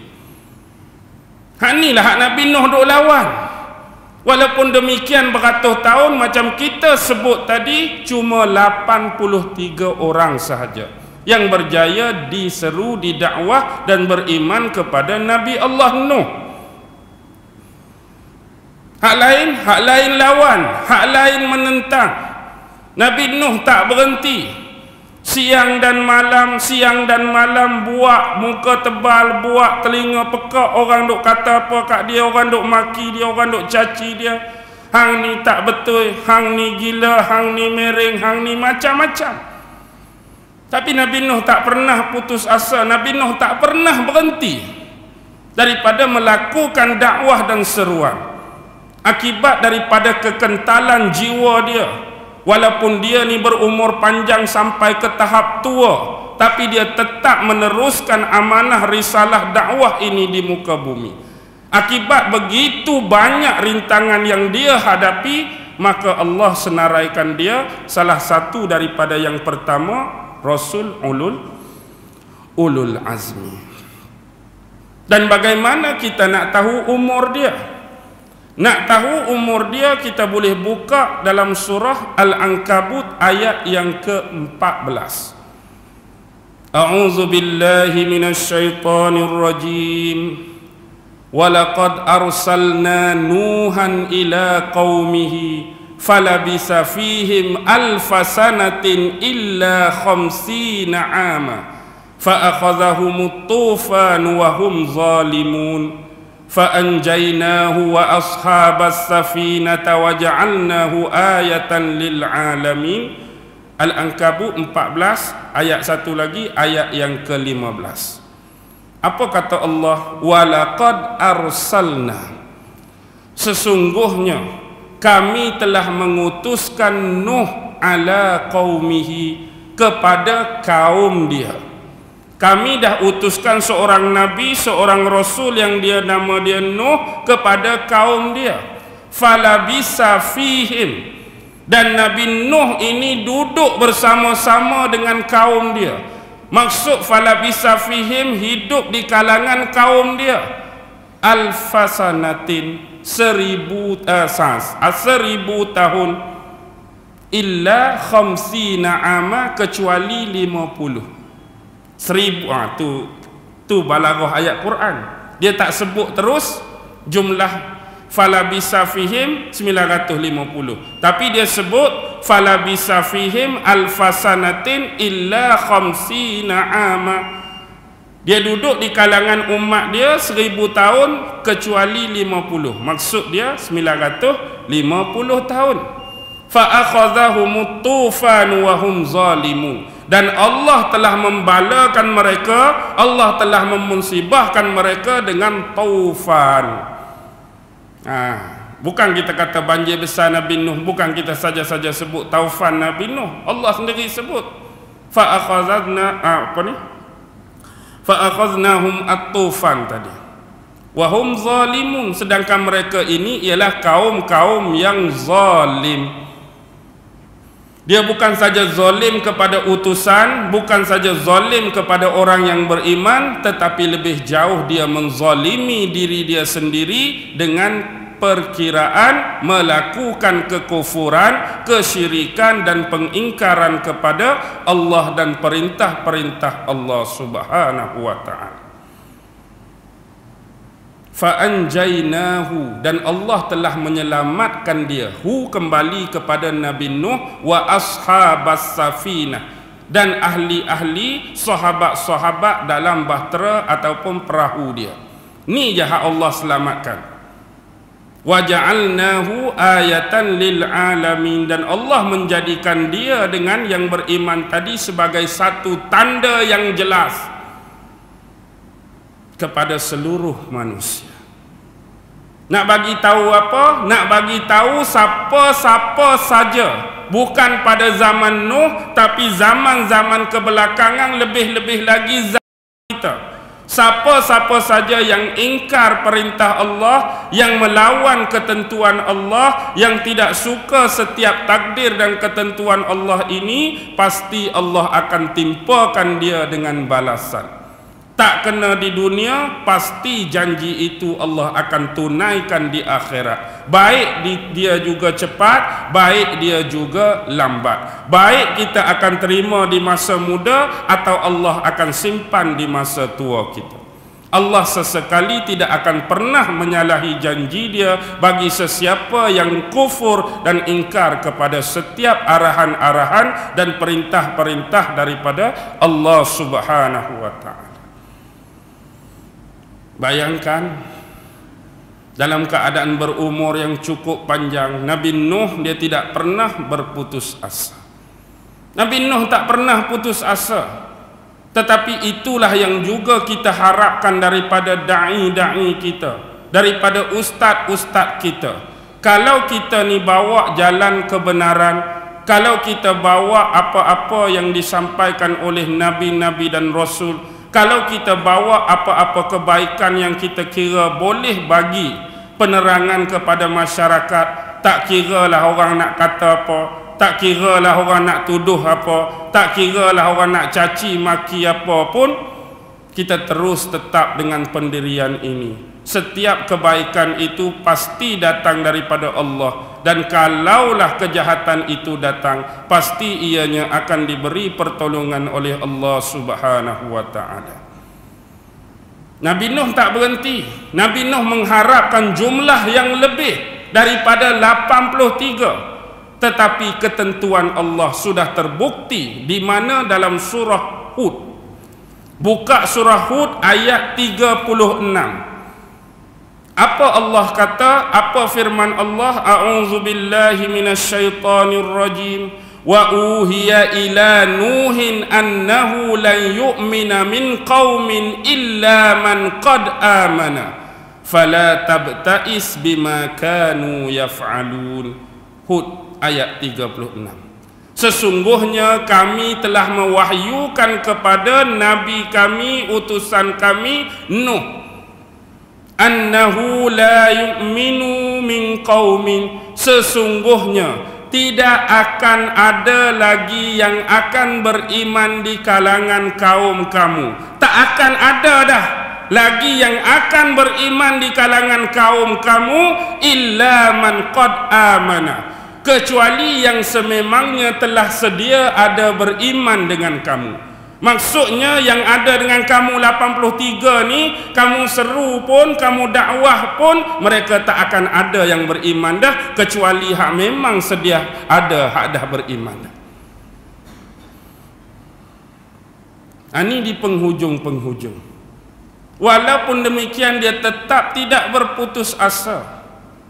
Hak ni lah hak Nabi Nuh duk lawan. Walaupun demikian beratus tahun macam kita sebut tadi, cuma 83 orang sahaja yang berjaya diseru, didakwah dan beriman kepada Nabi Allah Nuh. Hak lain lawan, hak lain menentang. Nabi Nuh tak berhenti. Siang dan malam buat muka tebal, buat telinga pekak. Orang duk kata apa kat dia, orang duk maki dia, orang duk caci dia. Hang ni tak betul, hang ni gila, hang ni mereng, hang ni macam-macam. Tapi Nabi Nuh tak pernah putus asa. Nabi Nuh tak pernah berhenti daripada melakukan dakwah dan seruan. Akibat daripada kekentalan jiwa dia, walaupun dia ni berumur panjang sampai ke tahap tua, tapi dia tetap meneruskan amanah risalah dakwah ini di muka bumi. Akibat begitu banyak rintangan yang dia hadapi, maka Allah senaraikan dia salah satu daripada yang pertama, Rasul ulul azmi. Dan bagaimana kita nak tahu umur dia? Nak tahu umur dia, kita boleh buka dalam surah Al-Ankabut ayat yang ke-14. A'udzu billahi minasyaitonir rajim. Walaqad arsalna Nuhan ila qaumihi falabisa fihim alfa sanatin illa 50 ama fa akhadhahumut tufan wa hum zalimun. fa anjaynahu wa ashabas safinata wa ja'alnahu ayatan lil alamin. Al-Ankabut 14 ayat satu lagi, ayat yang ke-15. Apa kata Allah? Walaqad arsalna, sesungguhnya kami telah mengutuskan Nuh ala qaumihi, kepada kaum dia. Kami dah utuskan seorang nabi, seorang rasul yang dia nama dia Nuh kepada kaum dia. Falabisa fihim, dan Nabi Nuh ini duduk bersama-sama dengan kaum dia. Maksud falabisa fihim, hidup di kalangan kaum dia. Alfasanatin, 1000 tahun, illa khamsina ama, kecuali 50. 1000, tu balaghah ayat Quran. Dia tak sebut terus jumlah falabisa fihim 950, tapi dia sebut falabisa fihim alfasanatin illa khamsina ama. Dia duduk di kalangan umat dia 1000 tahun kecuali 50. Maksud dia 950 tahun. Fa akhadhahumut tufan wa hum zalimun, dan Allah telah membalakan mereka, Allah telah memusibahkan mereka dengan taufan. Bukan kita kata banjir besar Nabi Nuh, bukan kita saja-saja sebut taufan Nabi Nuh, Allah sendiri sebut fa akhadnahum at-tufan tadi wa hum zalimun, sedangkan mereka ini ialah kaum-kaum yang zalim. Dia bukan saja zalim kepada utusan, bukan saja zalim kepada orang yang beriman, tetapi lebih jauh dia menzalimi diri dia sendiri dengan perkiraan melakukan kekufuran, kesyirikan dan pengingkaran kepada Allah dan perintah-perintah Allah Subhanahu wa ta'ala. Fa'anjainahu, dan Allah telah menyelamatkan dia, kembali kepada Nabi Nuh, wa ashabas safinah, dan ahli-ahli sahabat-sahabat dalam bahtera ataupun perahu dia. Ni jahat Allah selamatkan. Wa ja'alnahu ayatan lil alamin, dan Allah menjadikan dia dengan yang beriman tadi sebagai satu tanda yang jelas kepada seluruh manusia. Nak bagi tahu apa? Nak bagi tahu siapa-siapa saja, bukan pada zaman Nuh, tapi zaman-zaman kebelakangan, lebih-lebih lagi zaman kita. Siapa-siapa saja yang ingkar perintah Allah, yang melawan ketentuan Allah, yang tidak suka setiap takdir dan ketentuan Allah ini, pasti Allah akan timpakan dia dengan balasan. Tak kena di dunia, pasti janji itu Allah akan tunaikan di akhirat. Baik dia juga cepat, baik dia juga lambat. Baik kita akan terima di masa muda, atau Allah akan simpan di masa tua kita. Allah sesekali tidak akan pernah menyalahi janji dia bagi sesiapa yang kufur dan ingkar kepada setiap arahan-arahan dan perintah-perintah daripada Allah Subhanahu wa ta'ala. Bayangkan, dalam keadaan berumur yang cukup panjang, Nabi Nuh dia tidak pernah berputus asa. Nabi Nuh tak pernah putus asa. Tetapi itulah yang juga kita harapkan daripada da'i-da'i kita, daripada ustaz-ustaz kita. Kalau kita ni bawa jalan kebenaran, kalau kita bawa apa-apa yang disampaikan oleh Nabi-Nabi dan Rasul, kalau kita bawa apa-apa kebaikan yang kita kira boleh bagi penerangan kepada masyarakat, tak kiralah orang nak kata apa, tak kiralah orang nak tuduh apa, tak kiralah orang nak caci maki apa pun, kita terus tetap dengan pendirian ini. Setiap kebaikan itu pasti datang daripada Allah, dan kalaulah kejahatan itu datang, pasti ianya akan diberi pertolongan oleh Allah Subhanahu wa ta'ala. Nabi Nuh tak berhenti. Nabi Nuh mengharapkan jumlah yang lebih daripada 83, tetapi ketentuan Allah sudah terbukti di mana dalam surah Hud. Buka surah Hud ayat 36. Apa Allah kata? Apa firman Allah? A'udzubillahi minasyaitonir rajim. Wa uhiya ila nuhin annahu lan yu'mina min qaumin illa man qad amana fala tabta'is bima kanu yaf'alun. Hud ayat 36. Sesungguhnya kami telah mewahyukan kepada nabi kami, utusan kami Nuh, annahu la yu'minu min qaumin, sesungguhnya tidak akan ada lagi yang akan beriman di kalangan kaum kamu. Tak akan ada dah lagi yang akan beriman di kalangan kaum kamu illa man qad amana, kecuali yang sememangnya telah sedia ada beriman dengan kamu. Maksudnya yang ada dengan kamu 83 ni, kamu seru pun, kamu dakwah pun, mereka tak akan ada yang beriman dah, kecuali hak memang sedia ada hak dah beriman dah. Ini di penghujung-penghujung. Walaupun demikian dia tetap tidak berputus asa.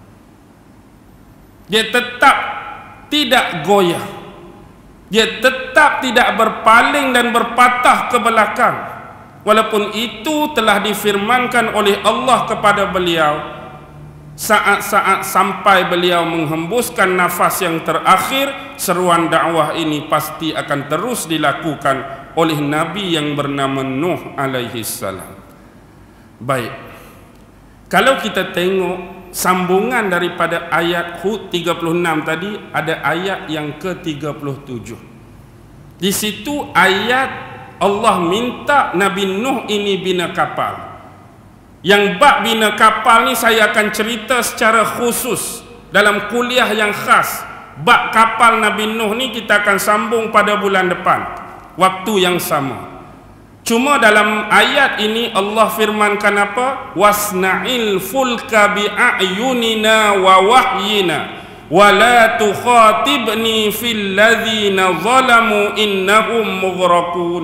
Dia tetap tidak goyah. Dia tetap tidak berpaling dan berpatah ke belakang. Walaupun itu telah difirmankan oleh Allah kepada beliau saat-saat sampai beliau menghembuskan nafas yang terakhir, seruan dakwah ini pasti akan terus dilakukan oleh Nabi yang bernama Nuh alaihi salam. Baik, kalau kita tengok sambungan daripada ayat Hud 36 tadi, ada ayat yang ke-37. Di situ ayat Allah minta Nabi Nuh ini bina kapal. Yang bab bina kapal ni saya akan cerita secara khusus dalam kuliah yang khas. Bab kapal Nabi Nuh ni kita akan sambung pada bulan depan, waktu yang sama. Cuma dalam ayat ini Allah firmankan apa? Wasna'il fulka bi'ayunina wa wahyina wa la tukhatibni fil ladzina zalamu innahum mughraqun.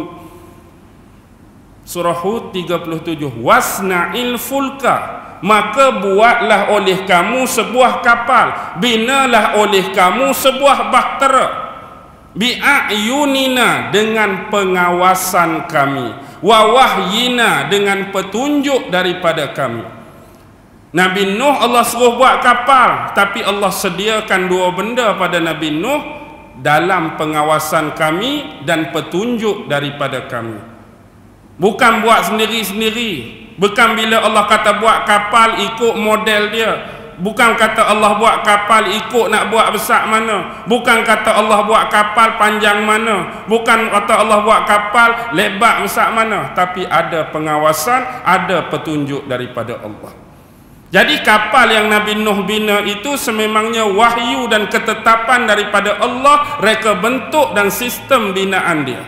Surah Hud 37. Wasna'il fulka, maka buatlah oleh kamu sebuah kapal, binalah oleh kamu sebuah bahtera, bi'ayunina, dengan pengawasan kami, wa wahyina, dengan petunjuk daripada kami. Nabi Nuh Allah suruh buat kapal, tapi Allah sediakan dua benda pada Nabi Nuh, dalam pengawasan kami dan petunjuk daripada kami. Bukan buat sendiri-sendiri. Bukan bila Allah kata buat kapal ikut model dia. Bukan kata Allah buat kapal ikut nak buat besar mana. Bukan kata Allah buat kapal panjang mana. Bukan kata Allah buat kapal lebar besar mana. Tapi ada pengawasan, ada petunjuk daripada Allah. Jadi kapal yang Nabi Nuh bina itu sememangnya wahyu dan ketetapan daripada Allah, reka bentuk dan sistem binaan dia.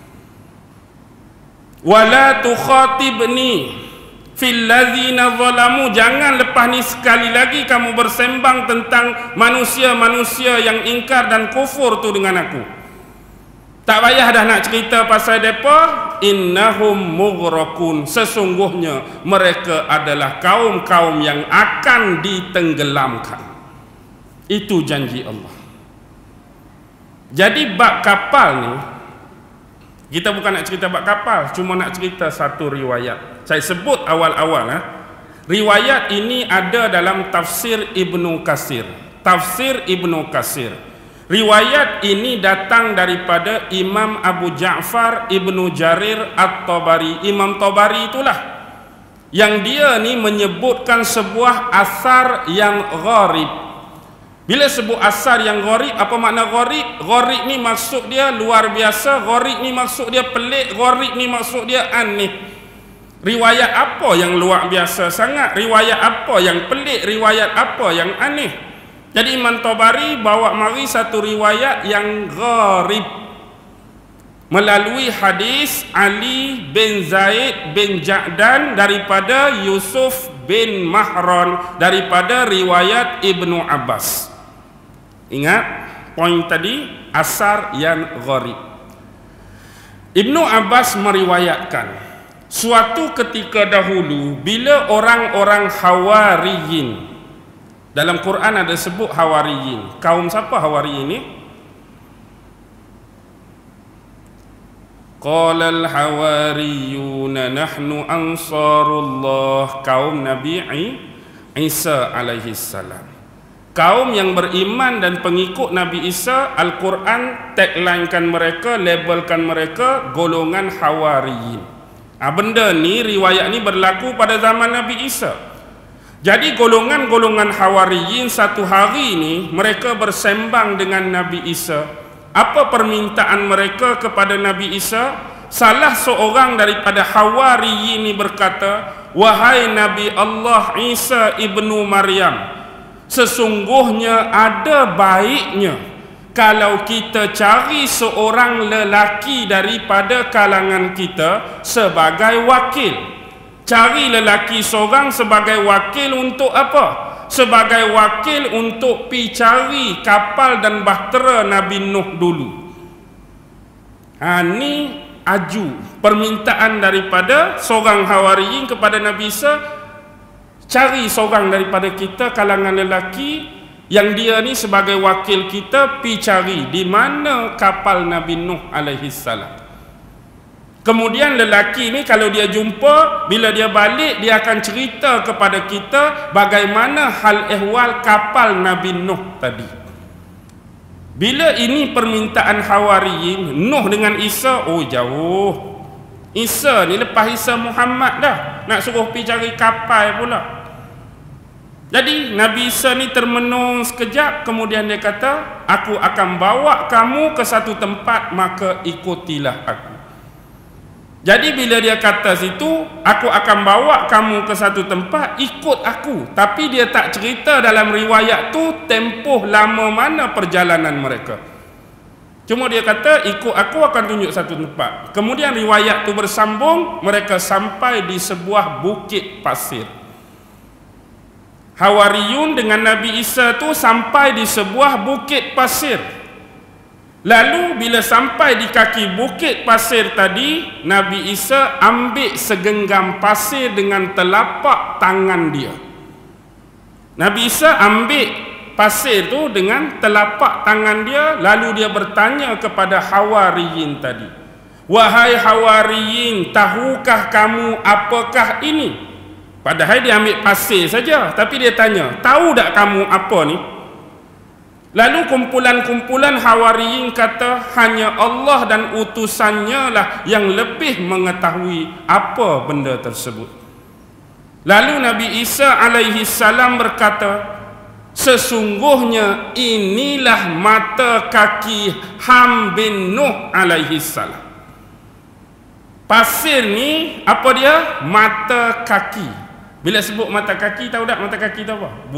Wala tukhatibni fil ladzina zalamu, jangan lepas ni sekali lagi kamu bersembang tentang manusia-manusia yang ingkar dan kufur tu dengan aku. Tak payah dah nak cerita pasal depa. Innahum mughraqun, sesungguhnya mereka adalah kaum-kaum yang akan ditenggelamkan. Itu janji Allah. Jadi bab kapal ni, kita bukan nak cerita bab kapal, cuma nak cerita satu riwayat. Saya sebut awal-awal. Riwayat ini ada dalam tafsir Ibnu Katsir. Tafsir Ibnu Katsir. Riwayat ini datang daripada Imam Abu Ja'far Ibnu Jarir At-Tabari. Imam Tabari itulah yang dia ni menyebutkan sebuah asar yang gharib. Bila sebut asar yang gharib, apa makna gharib? Gharib ni maksud dia luar biasa, gharib ni maksud dia pelik, gharib ni maksud dia aneh. Riwayat apa yang luar biasa sangat? Riwayat apa yang pelik? Riwayat apa yang aneh? Jadi Imam Tabari bawa mari satu riwayat yang gharib melalui hadis Ali bin Zaid bin Ja'dan daripada Yusuf bin Mahran daripada riwayat Ibnu Abbas. Ingat poin tadi, asar yang gharib. Ibnu Abbas meriwayatkan Suatu ketika dahulu bila orang-orang Hawariyin, dalam Quran ada sebut Hawariyin. Kaum siapa Hawariyin ni? Qala al-hawariyuna nahnu ansarullah. Kaum Nabi Isa alaihi salam. Kaum yang beriman dan pengikut Nabi Isa, Al-Quran tagline-kan mereka, labelkan mereka golongan Hawariyin. Benda ni, riwayat ni berlaku pada zaman Nabi Isa. Jadi golongan-golongan Hawariyin satu hari ni mereka bersembang dengan Nabi Isa. Apa permintaan mereka kepada Nabi Isa? Salah seorang daripada Hawariyin ni berkata, "Wahai Nabi Allah Isa ibnu Maryam, sesungguhnya ada baiknya kalau kita cari seorang lelaki daripada kalangan kita sebagai wakil." Cari lelaki seorang sebagai wakil untuk apa? Sebagai wakil untuk pi cari kapal dan bahtera Nabi Nuh dulu. Ni aju permintaan daripada seorang Hawariyin kepada Nabi Isa, cari seorang daripada kita kalangan lelaki yang dia ni sebagai wakil kita pi cari di mana kapal Nabi Nuh alaihi salam. Kemudian lelaki ni kalau dia jumpa, bila dia balik dia akan cerita kepada kita bagaimana hal ehwal kapal Nabi Nuh tadi. Bila ini permintaan Hawariyin, Nuh dengan Isa, jauh. Isa ni lepas Isa Muhammad dah, nak suruh pi cari kapal pula. Jadi Nabi Isa ni termenung sekejap, kemudian dia kata, "Aku akan bawa kamu ke satu tempat, maka ikutilah aku." Jadi bila dia kata situ, "Aku akan bawa kamu ke satu tempat, ikut aku." Tapi dia tak cerita dalam riwayat tu tempoh lama mana perjalanan mereka. Cuma dia kata, "Ikut aku, akan tunjuk satu tempat." Kemudian riwayat tu bersambung, mereka sampai di sebuah bukit pasir. Hawariyun dengan Nabi Isa tu sampai di sebuah bukit pasir. Lalu bila sampai di kaki bukit pasir tadi, Nabi Isa ambil segenggam pasir dengan telapak tangan dia. Nabi Isa ambil pasir tu dengan telapak tangan dia, lalu dia bertanya kepada Hawariyin tadi, "Wahai Hawariyin, tahukah kamu apakah ini?" Padahal dia ambil pasir saja, tapi dia tanya, "Tahu tak kamu apa ni?" Lalu kumpulan-kumpulan Hawariyin kata, "Hanya Allah dan utusannya lah yang lebih mengetahui apa benda tersebut." Lalu Nabi Isa alaihi salam berkata, "Sesungguhnya inilah mata kaki Ham bin Nuh alaihi salam." Pasir ni apa dia? Mata kaki. Bila sebut mata kaki, tahu tak mata kaki tu apa?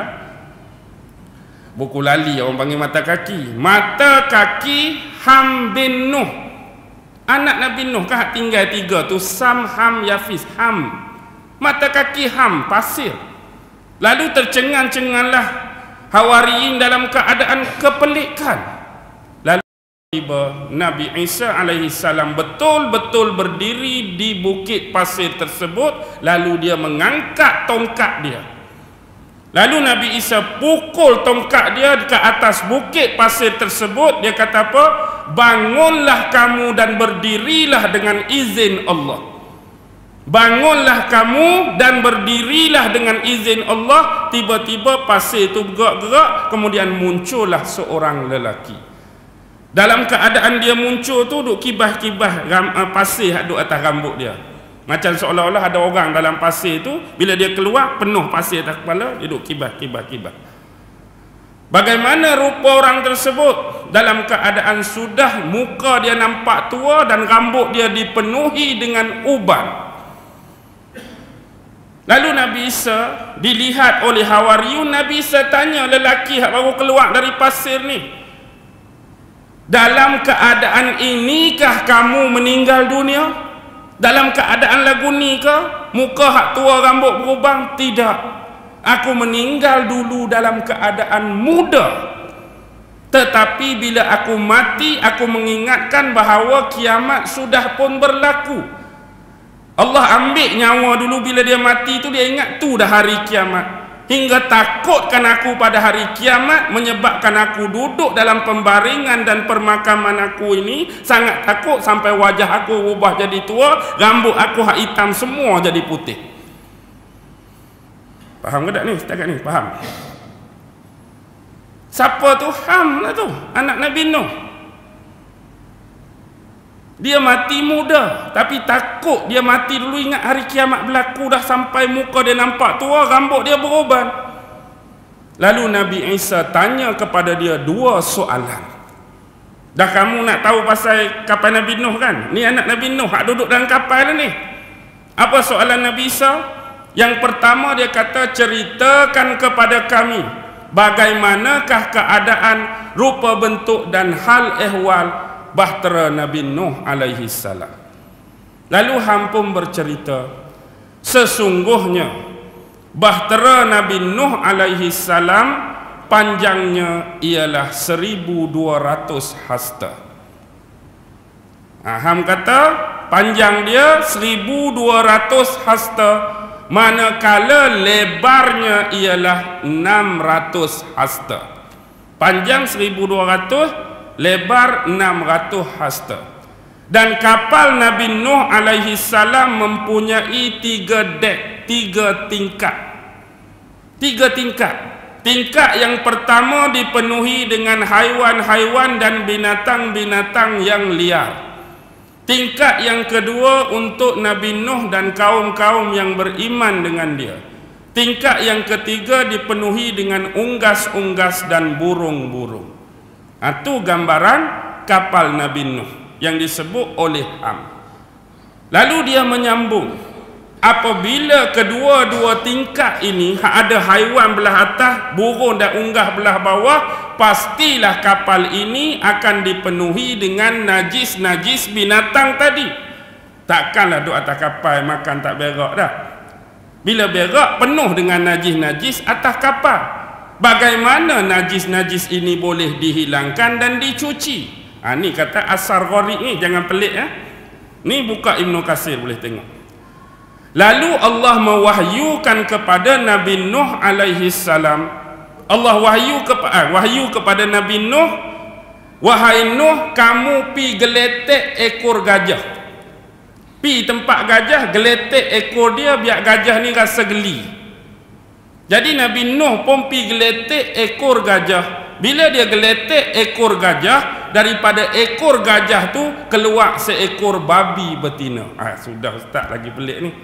Buku lali orang panggil mata kaki. Mata kaki Ham bin Nuh, anak Nabi Nuh kan tinggal 3 tu, Sam, Ham, Yafis. Ham, mata kaki Ham, pasir. Lalu tercengang-cenganlah Hawariyin dalam keadaan kepelikan. Lalu tiba Nabi Isa alaihi salam betul-betul berdiri di bukit pasir tersebut, lalu dia mengangkat tongkat dia. Lalu Nabi Isa pukul tongkat dia ke atas bukit pasir tersebut. Dia kata apa? "Bangunlah kamu dan berdirilah dengan izin Allah." Bangunlah kamu dan berdirilah dengan izin Allah. Tiba-tiba pasir itu bergerak-gerak, kemudian muncullah seorang lelaki. Dalam keadaan dia muncul tu duk kibah-kibah pasir duk atas rambut dia. Macam seolah-olah ada orang dalam pasir tu, bila dia keluar penuh pasir atas kepala, dia duk kibah. Bagaimana rupa orang tersebut? Dalam keadaan sudah muka dia nampak tua dan rambut dia dipenuhi dengan uban. Lalu Nabi Isa dilihat oleh Hawariyun. Nabi Isa tanya lelaki yang baru keluar dari pasir ni, "Dalam keadaan inikah kamu meninggal dunia? Dalam keadaan lagu ni ke? Muka hak tua, rambut berubang?" "Tidak, aku meninggal dulu dalam keadaan muda. Tetapi bila aku mati, aku mengingatkan bahawa kiamat sudah pun berlaku. Allah ambil nyawa dulu, bila dia mati tu dia ingat tu dah hari kiamat. Hingga takutkan aku pada hari kiamat, menyebabkan aku duduk dalam pembaringan dan permakaman aku ini sangat takut sampai wajah aku ubah jadi tua, rambut aku hak hitam semua jadi putih. Faham ke tak ni? Setakat ni faham? Siapa tu? Ham lah tu, anak Nabi Nuh. Dia mati muda, tapi takut dia mati dulu ingat hari kiamat berlaku, dah sampai muka dia nampak tua, rambut dia beruban. Lalu Nabi Isa tanya kepada dia dua soalan. Dah kamu nak tahu pasal kapal Nabi Nuh kan? Ni anak Nabi Nuh hak duduk dalam kapal ni. Apa soalan Nabi Isa? Yang pertama dia kata, ceritakan kepada kami bagaimanakah keadaan, rupa bentuk dan hal ehwal bahtera Nabi Nuh alaihi salam. Lalu hang pun bercerita, sesungguhnya bahtera Nabi Nuh alaihi salam panjangnya ialah 1200 hasta. Hang kata panjang dia 1200 hasta, manakala lebarnya ialah 600 hasta. Panjang 1200, lebar 600 hasta. Dan kapal Nabi Nuh alaihi salam mempunyai 3 dek, 3 tingkat. 3 tingkat. Tingkat yang pertama dipenuhi dengan haiwan-haiwan dan binatang-binatang yang liar. Tingkat yang kedua untuk Nabi Nuh dan kaum-kaum yang beriman dengan dia. Tingkat yang ketiga dipenuhi dengan unggas-unggas dan burung-burung. Itu gambaran kapal Nabi Nuh yang disebut oleh Ham. Lalu dia menyambung, apabila kedua-dua tingkat ini ada haiwan belah atas, burung dan unggah belah bawah, pastilah kapal ini akan dipenuhi dengan najis-najis binatang tadi. Takkanlah duduk atas kapal makan tak berak dah. Bila berak penuh dengan najis-najis atas kapal. Bagaimana najis-najis ini boleh dihilangkan dan dicuci? Ni kata asar gharib ni, jangan pelik ya. Ni buka Ibnu Katsir boleh tengok. Lalu Allah mewahyukan kepada Nabi Nuh alaihi salam. Allah wahyu kepada Nabi Nuh, wahai Nuh, kamu pi geletek ekor gajah. Pi tempat gajah, geletek ekor dia biar gajah ni rasa geli. Jadi Nabi Nuh pun pergi geletek ekor gajah. Bila dia geletek ekor gajah, daripada ekor gajah tu keluar seekor babi betina. Sudah ustaz lagi pelik ni.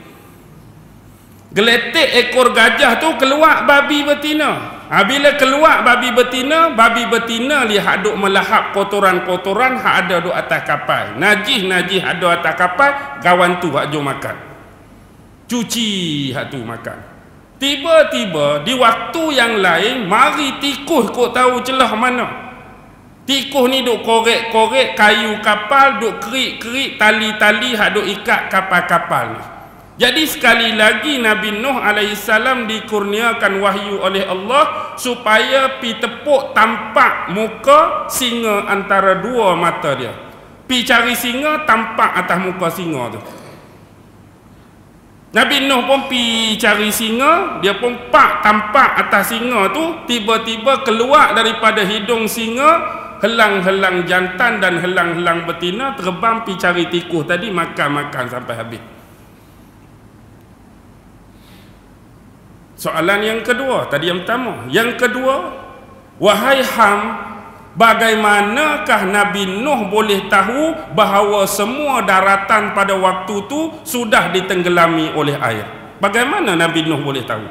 Geletek ekor gajah tu keluar babi betina. Bila keluar babi betina lihat duk melahap kotoran-kotoran hak ada duk atas kapal. Najis-najis ada atas kapal, kawan tu hak jom makan. Cuci hak tu makan. Tiba-tiba di waktu yang lain mari tikus kau tahu celah mana. Tikus ni duk korek-korek kayu kapal, duk kerik-kerik tali-tali hak duk ikat kapal-kapal ni. Jadi sekali lagi Nabi Nuh alaihissalam dikurniakan wahyu oleh Allah supaya pi tepuk tampak muka singa antara dua mata dia. Pi cari singa, tampak atas muka singa tu. Nabi Nuh pun pi cari singa, dia pun tampak atas singa tu, tiba-tiba keluar daripada hidung singa helang-helang jantan dan helang-helang betina, terbang pi cari tikus tadi, makan-makan sampai habis. Soalan yang kedua, tadi yang pertama. Yang kedua, wahai Ham, bagaimanakah Nabi Nuh boleh tahu bahawa semua daratan pada waktu tu sudah ditenggelami oleh air? Bagaimana Nabi Nuh boleh tahu?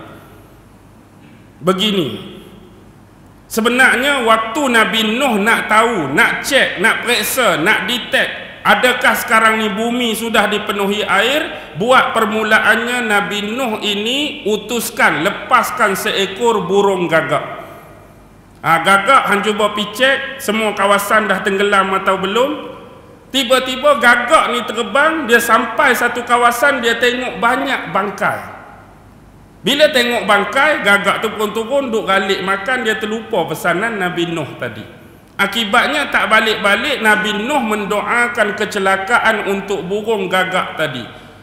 Begini, sebenarnya waktu Nabi Nuh nak tahu, nak cek, nak periksa, nak detect adakah sekarang ni bumi sudah dipenuhi air, buat permulaannya Nabi Nuh ini utuskan, lepaskan seekor burung gagak. Gagak hang cuba pi cek semua kawasan dah tenggelam atau belum. Tiba-tiba gagak ni terbang, dia sampai satu kawasan, dia tengok banyak bangkai. Bila tengok bangkai, gagak tu pun turun duk galik makan, dia terlupa pesanan Nabi Nuh tadi. Akibatnya tak balik-balik Nabi Nuh mendoakan kecelakaan untuk burung gagak tadi.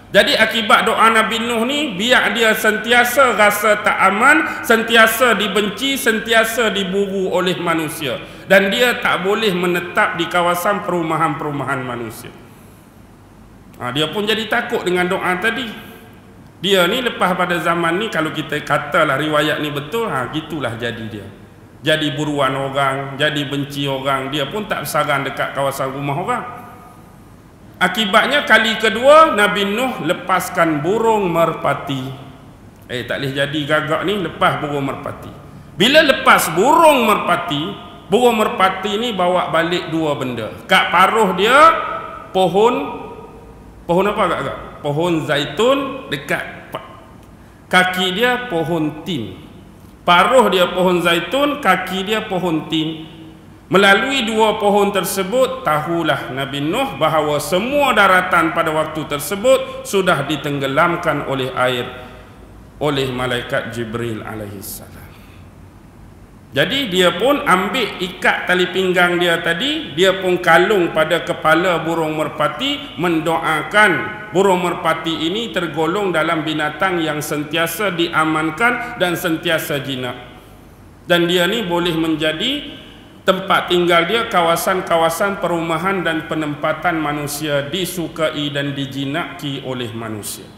Jadi akibat doa Nabi Nuh ni, biar dia sentiasa rasa tak aman, sentiasa dibenci, sentiasa diburu oleh manusia, dan dia tak boleh menetap di kawasan perumahan-perumahan manusia. Dia pun jadi takut dengan doa tadi. Dia ni lepas pada zaman ni, kalau kita katalah riwayat ni betul, gitulah jadi dia. Jadi buruan orang, jadi benci orang, dia pun tak bersarang dekat kawasan rumah orang. Akibatnya kali kedua Nabi Nuh lepaskan burung merpati. Tak boleh jadi gagak ni, lepas burung merpati. Bila lepas burung merpati ni bawa balik dua benda. Kat paruh dia pohon apa agak-agak? Pohon zaitun, dekat kaki dia pohon tin. Paruh dia pohon zaitun, kaki dia pohon tin. Melalui dua pohon tersebut, tahulah Nabi Nuh bahawa semua daratan pada waktu tersebut sudah ditenggelamkan oleh air oleh malaikat Jibril alaihissalam. Jadi dia pun ambil ikat tali pinggang dia tadi, dia pun kalung pada kepala burung merpati, mendoakan burung merpati ini tergolong dalam binatang yang sentiasa diamankan dan sentiasa jinak. Dan dia ni boleh menjadi tempat tinggal dia kawasan-kawasan perumahan dan penempatan manusia disukai dan dijinaki oleh manusia.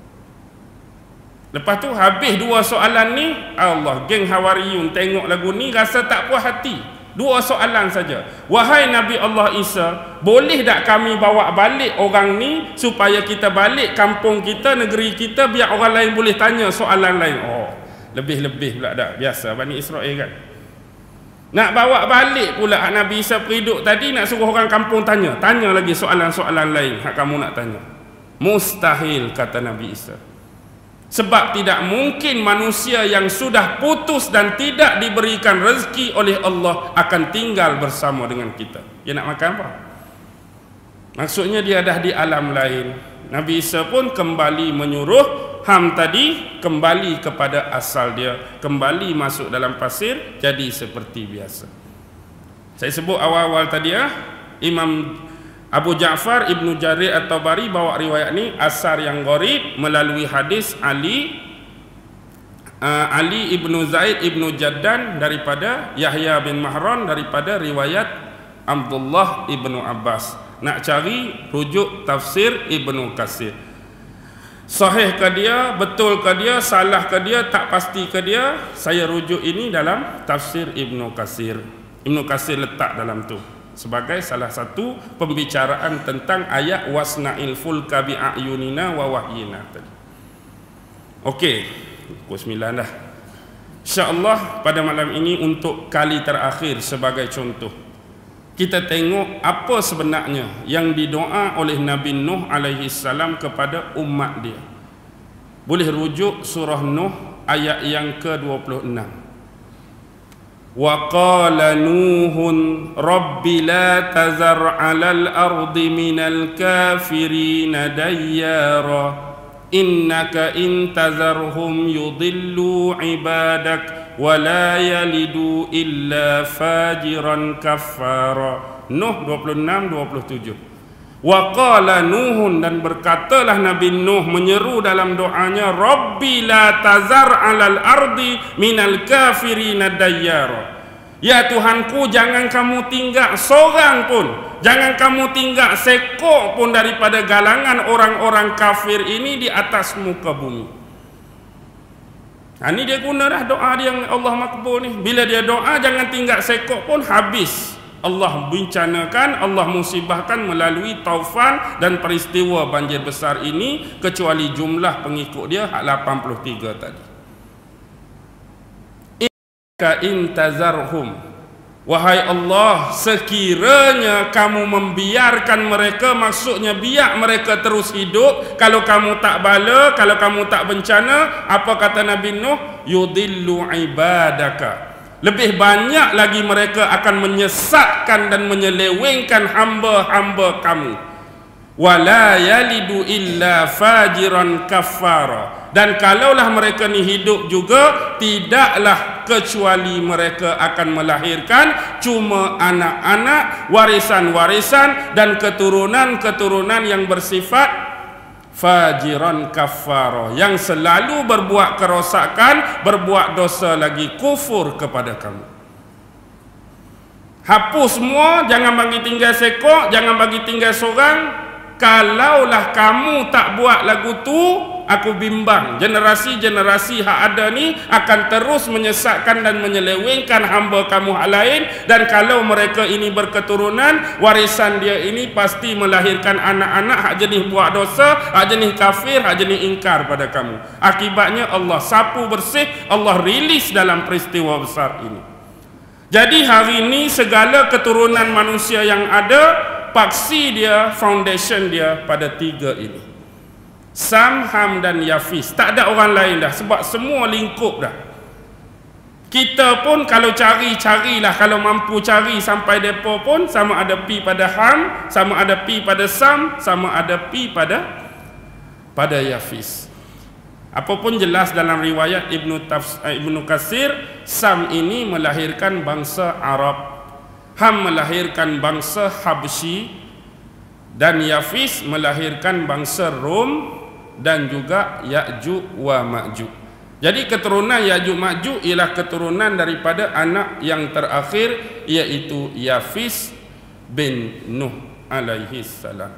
Lepas tu habis dua soalan ni, Allah, geng Hawariyun tengok lagu ni rasa tak puas hati. Dua soalan saja. Wahai Nabi Allah Isa, boleh tak kami bawa balik orang ni supaya kita balik kampung kita, negeri kita, biar orang lain boleh tanya soalan lain. Lebih-lebih pula dah. Biasa Bani Israel kan. Nak bawa balik pula Nabi Isa periduk tadi, nak suruh orang kampung tanya lagi soalan-soalan lain hak kamu nak tanya. Mustahil, kata Nabi Isa. Sebab tidak mungkin manusia yang sudah putus dan tidak diberikan rezeki oleh Allah akan tinggal bersama dengan kita. Dia nak makan apa? Maksudnya dia dah di alam lain. Nabi Isa pun kembali menyuruh Ham tadi kembali kepada asal dia, kembali masuk dalam pasir, jadi seperti biasa. Saya sebut awal-awal tadi Imam Abu Ja'far Ibnu Jarir At-Tabari bawa riwayat ni asar yang gharib melalui hadis Ali Ibnu Zaid Ibnu Jaddan daripada Yahya bin Mahran daripada riwayat Abdullah Ibnu Abbas. Nak cari rujuk tafsir Ibnu Katsir. Sahih ke dia, betul ke dia, salah ke dia, tak pasti ke dia, saya rujuk ini dalam tafsir Ibnu Katsir. Ibnu Katsir letak dalam tu sebagai salah satu pembicaraan tentang ayat wasna'il fulka bi'ayunina wa wahyina tadi. Okey, pukul 9 dah. InsyaAllah pada malam ini untuk kali terakhir sebagai contoh, kita tengok apa sebenarnya yang didoa oleh Nabi Nuh alaihi salam kepada umat dia. Boleh rujuk surah Nuh ayat yang ke-26. Wa qala Nuhun Rabbi la tazar 'alal ardi minal kafirin dayyara innaka in tazarhum yudillu 'ibadak wa la yalidu illa fajiran kaffara. Nuh 26-27. Wa qala Nuhun, dan berkatalah Nabi Nuh menyeru dalam doanya, Rabbi la tazar 'alal ardi minal kafirin dayyara. Ya Tuhanku, jangan kamu tinggal seorang pun, jangan kamu tinggal sekor pun daripada galangan orang-orang kafir ini di atas muka bumi. Ini dia guna dah doa dia yang Allah makbul ni. Bila dia doa jangan tinggal sekor pun, habis Allah bencanakan, Allah musibahkan melalui taufan dan peristiwa banjir besar ini, kecuali jumlah pengikut dia 83 tadi. In tazarhum, wahai Allah, sekiranya kamu membiarkan mereka, maksudnya biar mereka terus hidup, kalau kamu tak bala, kalau kamu tak bencana, apa kata Nabi Nuh? Yudillu ibadaka, lebih banyak lagi mereka akan menyesatkan dan menyelewengkan hamba-hamba kamu. Wala yalidu illa fajiran kafara, dan kalaulah mereka ni hidup juga, tidaklah kecuali mereka akan melahirkan cuma anak-anak, warisan-warisan dan keturunan-keturunan yang bersifat fajiran kafara, yang selalu berbuat kerosakan, berbuat dosa lagi, kufur kepada kamu. Hapus semua, jangan bagi tinggal sekok, jangan bagi tinggal seorang. Kalaulah kamu tak buat lagu tu, aku bimbang generasi-generasi hak ada ni akan terus menyesatkan dan menyelewengkan hamba kamu hak lain. Dan kalau mereka ini berketurunan, warisan dia ini pasti melahirkan anak-anak hak jenis buat dosa, hak jenis kafir, hak jenis ingkar pada kamu. Akibatnya Allah sapu bersih, Allah rilis dalam peristiwa besar ini. Jadi hari ini segala keturunan manusia yang ada, paksi dia, foundation dia pada tiga ini, Sam, Ham dan Yafis. Tak ada orang lain dah, sebab semua lingkup dah. Kita pun kalau carilah, kalau mampu cari sampai depa pun sama ada pi pada Ham, sama ada pi pada Sam, sama ada pi pada Yafis. Apapun jelas dalam riwayat Ibnu Katsir, Sam ini melahirkan bangsa Arab, Ham melahirkan bangsa Habsyi, dan Yafis melahirkan bangsa Rom dan juga Ya'juj wa Ma'juj. Jadi keturunan Ya'juj Ma'juj ialah keturunan daripada anak yang terakhir, iaitu Yafis bin Nuh alaihi salam.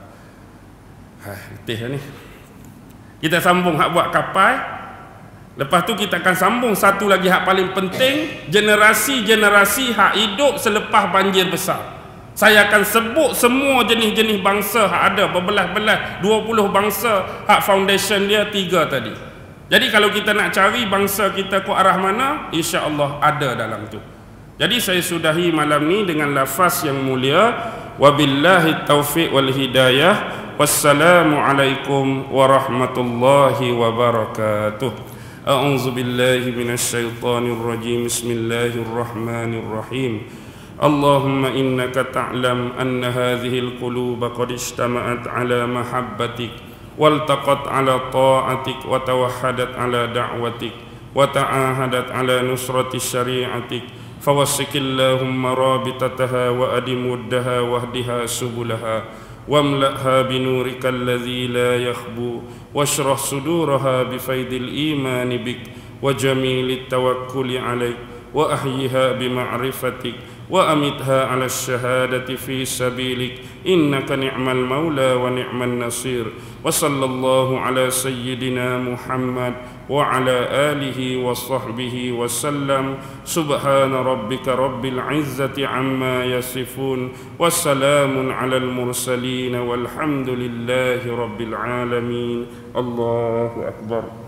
Letih ni. Kita sambung hak buat kapal. Lepas tu kita akan sambung satu lagi hak paling penting, generasi-generasi hak hidup selepas banjir besar. Saya akan sebut semua jenis-jenis bangsa hak ada, berbelah-belah 20 bangsa hak foundation dia 3 tadi. Jadi kalau kita nak cari bangsa kita ke arah mana, insya-Allah ada dalam tu. Jadi saya sudahi malam ni dengan lafaz yang mulia, wabillahi taufiq wal hidayah. Wassalamualaikum warahmatullahi wabarakatuh. A'udzu billahi minasyaitonir rajim. Bismillahirrahmanir rahim. Allahumma innaka ta'lam anna hadhihi al-quluba qad ijtama'at 'ala mahabbatik waltaqat 'ala ta'atik wa tawahhadat 'ala da'watik wa ta'ahadat 'ala nusrati syari'atik fawassikillahumma rabitataha wa adimuddaha wahdiha subulaha واملأها بنورك الذي لا يخبو واشرح صدورها بفيض الإيمان بك وجميل التوكل عليك وأحيها بمعرفتك وأمتها على الشهادة في سبيلك إنك نعم المولى ونعم النصير وصلى الله على سيدنا محمد وعلى آله وصحبه وسلم سبحان ربك رب العزة عما يصفون والسلام على المرسلين والحمد لله رب العالمين. الله أكبر.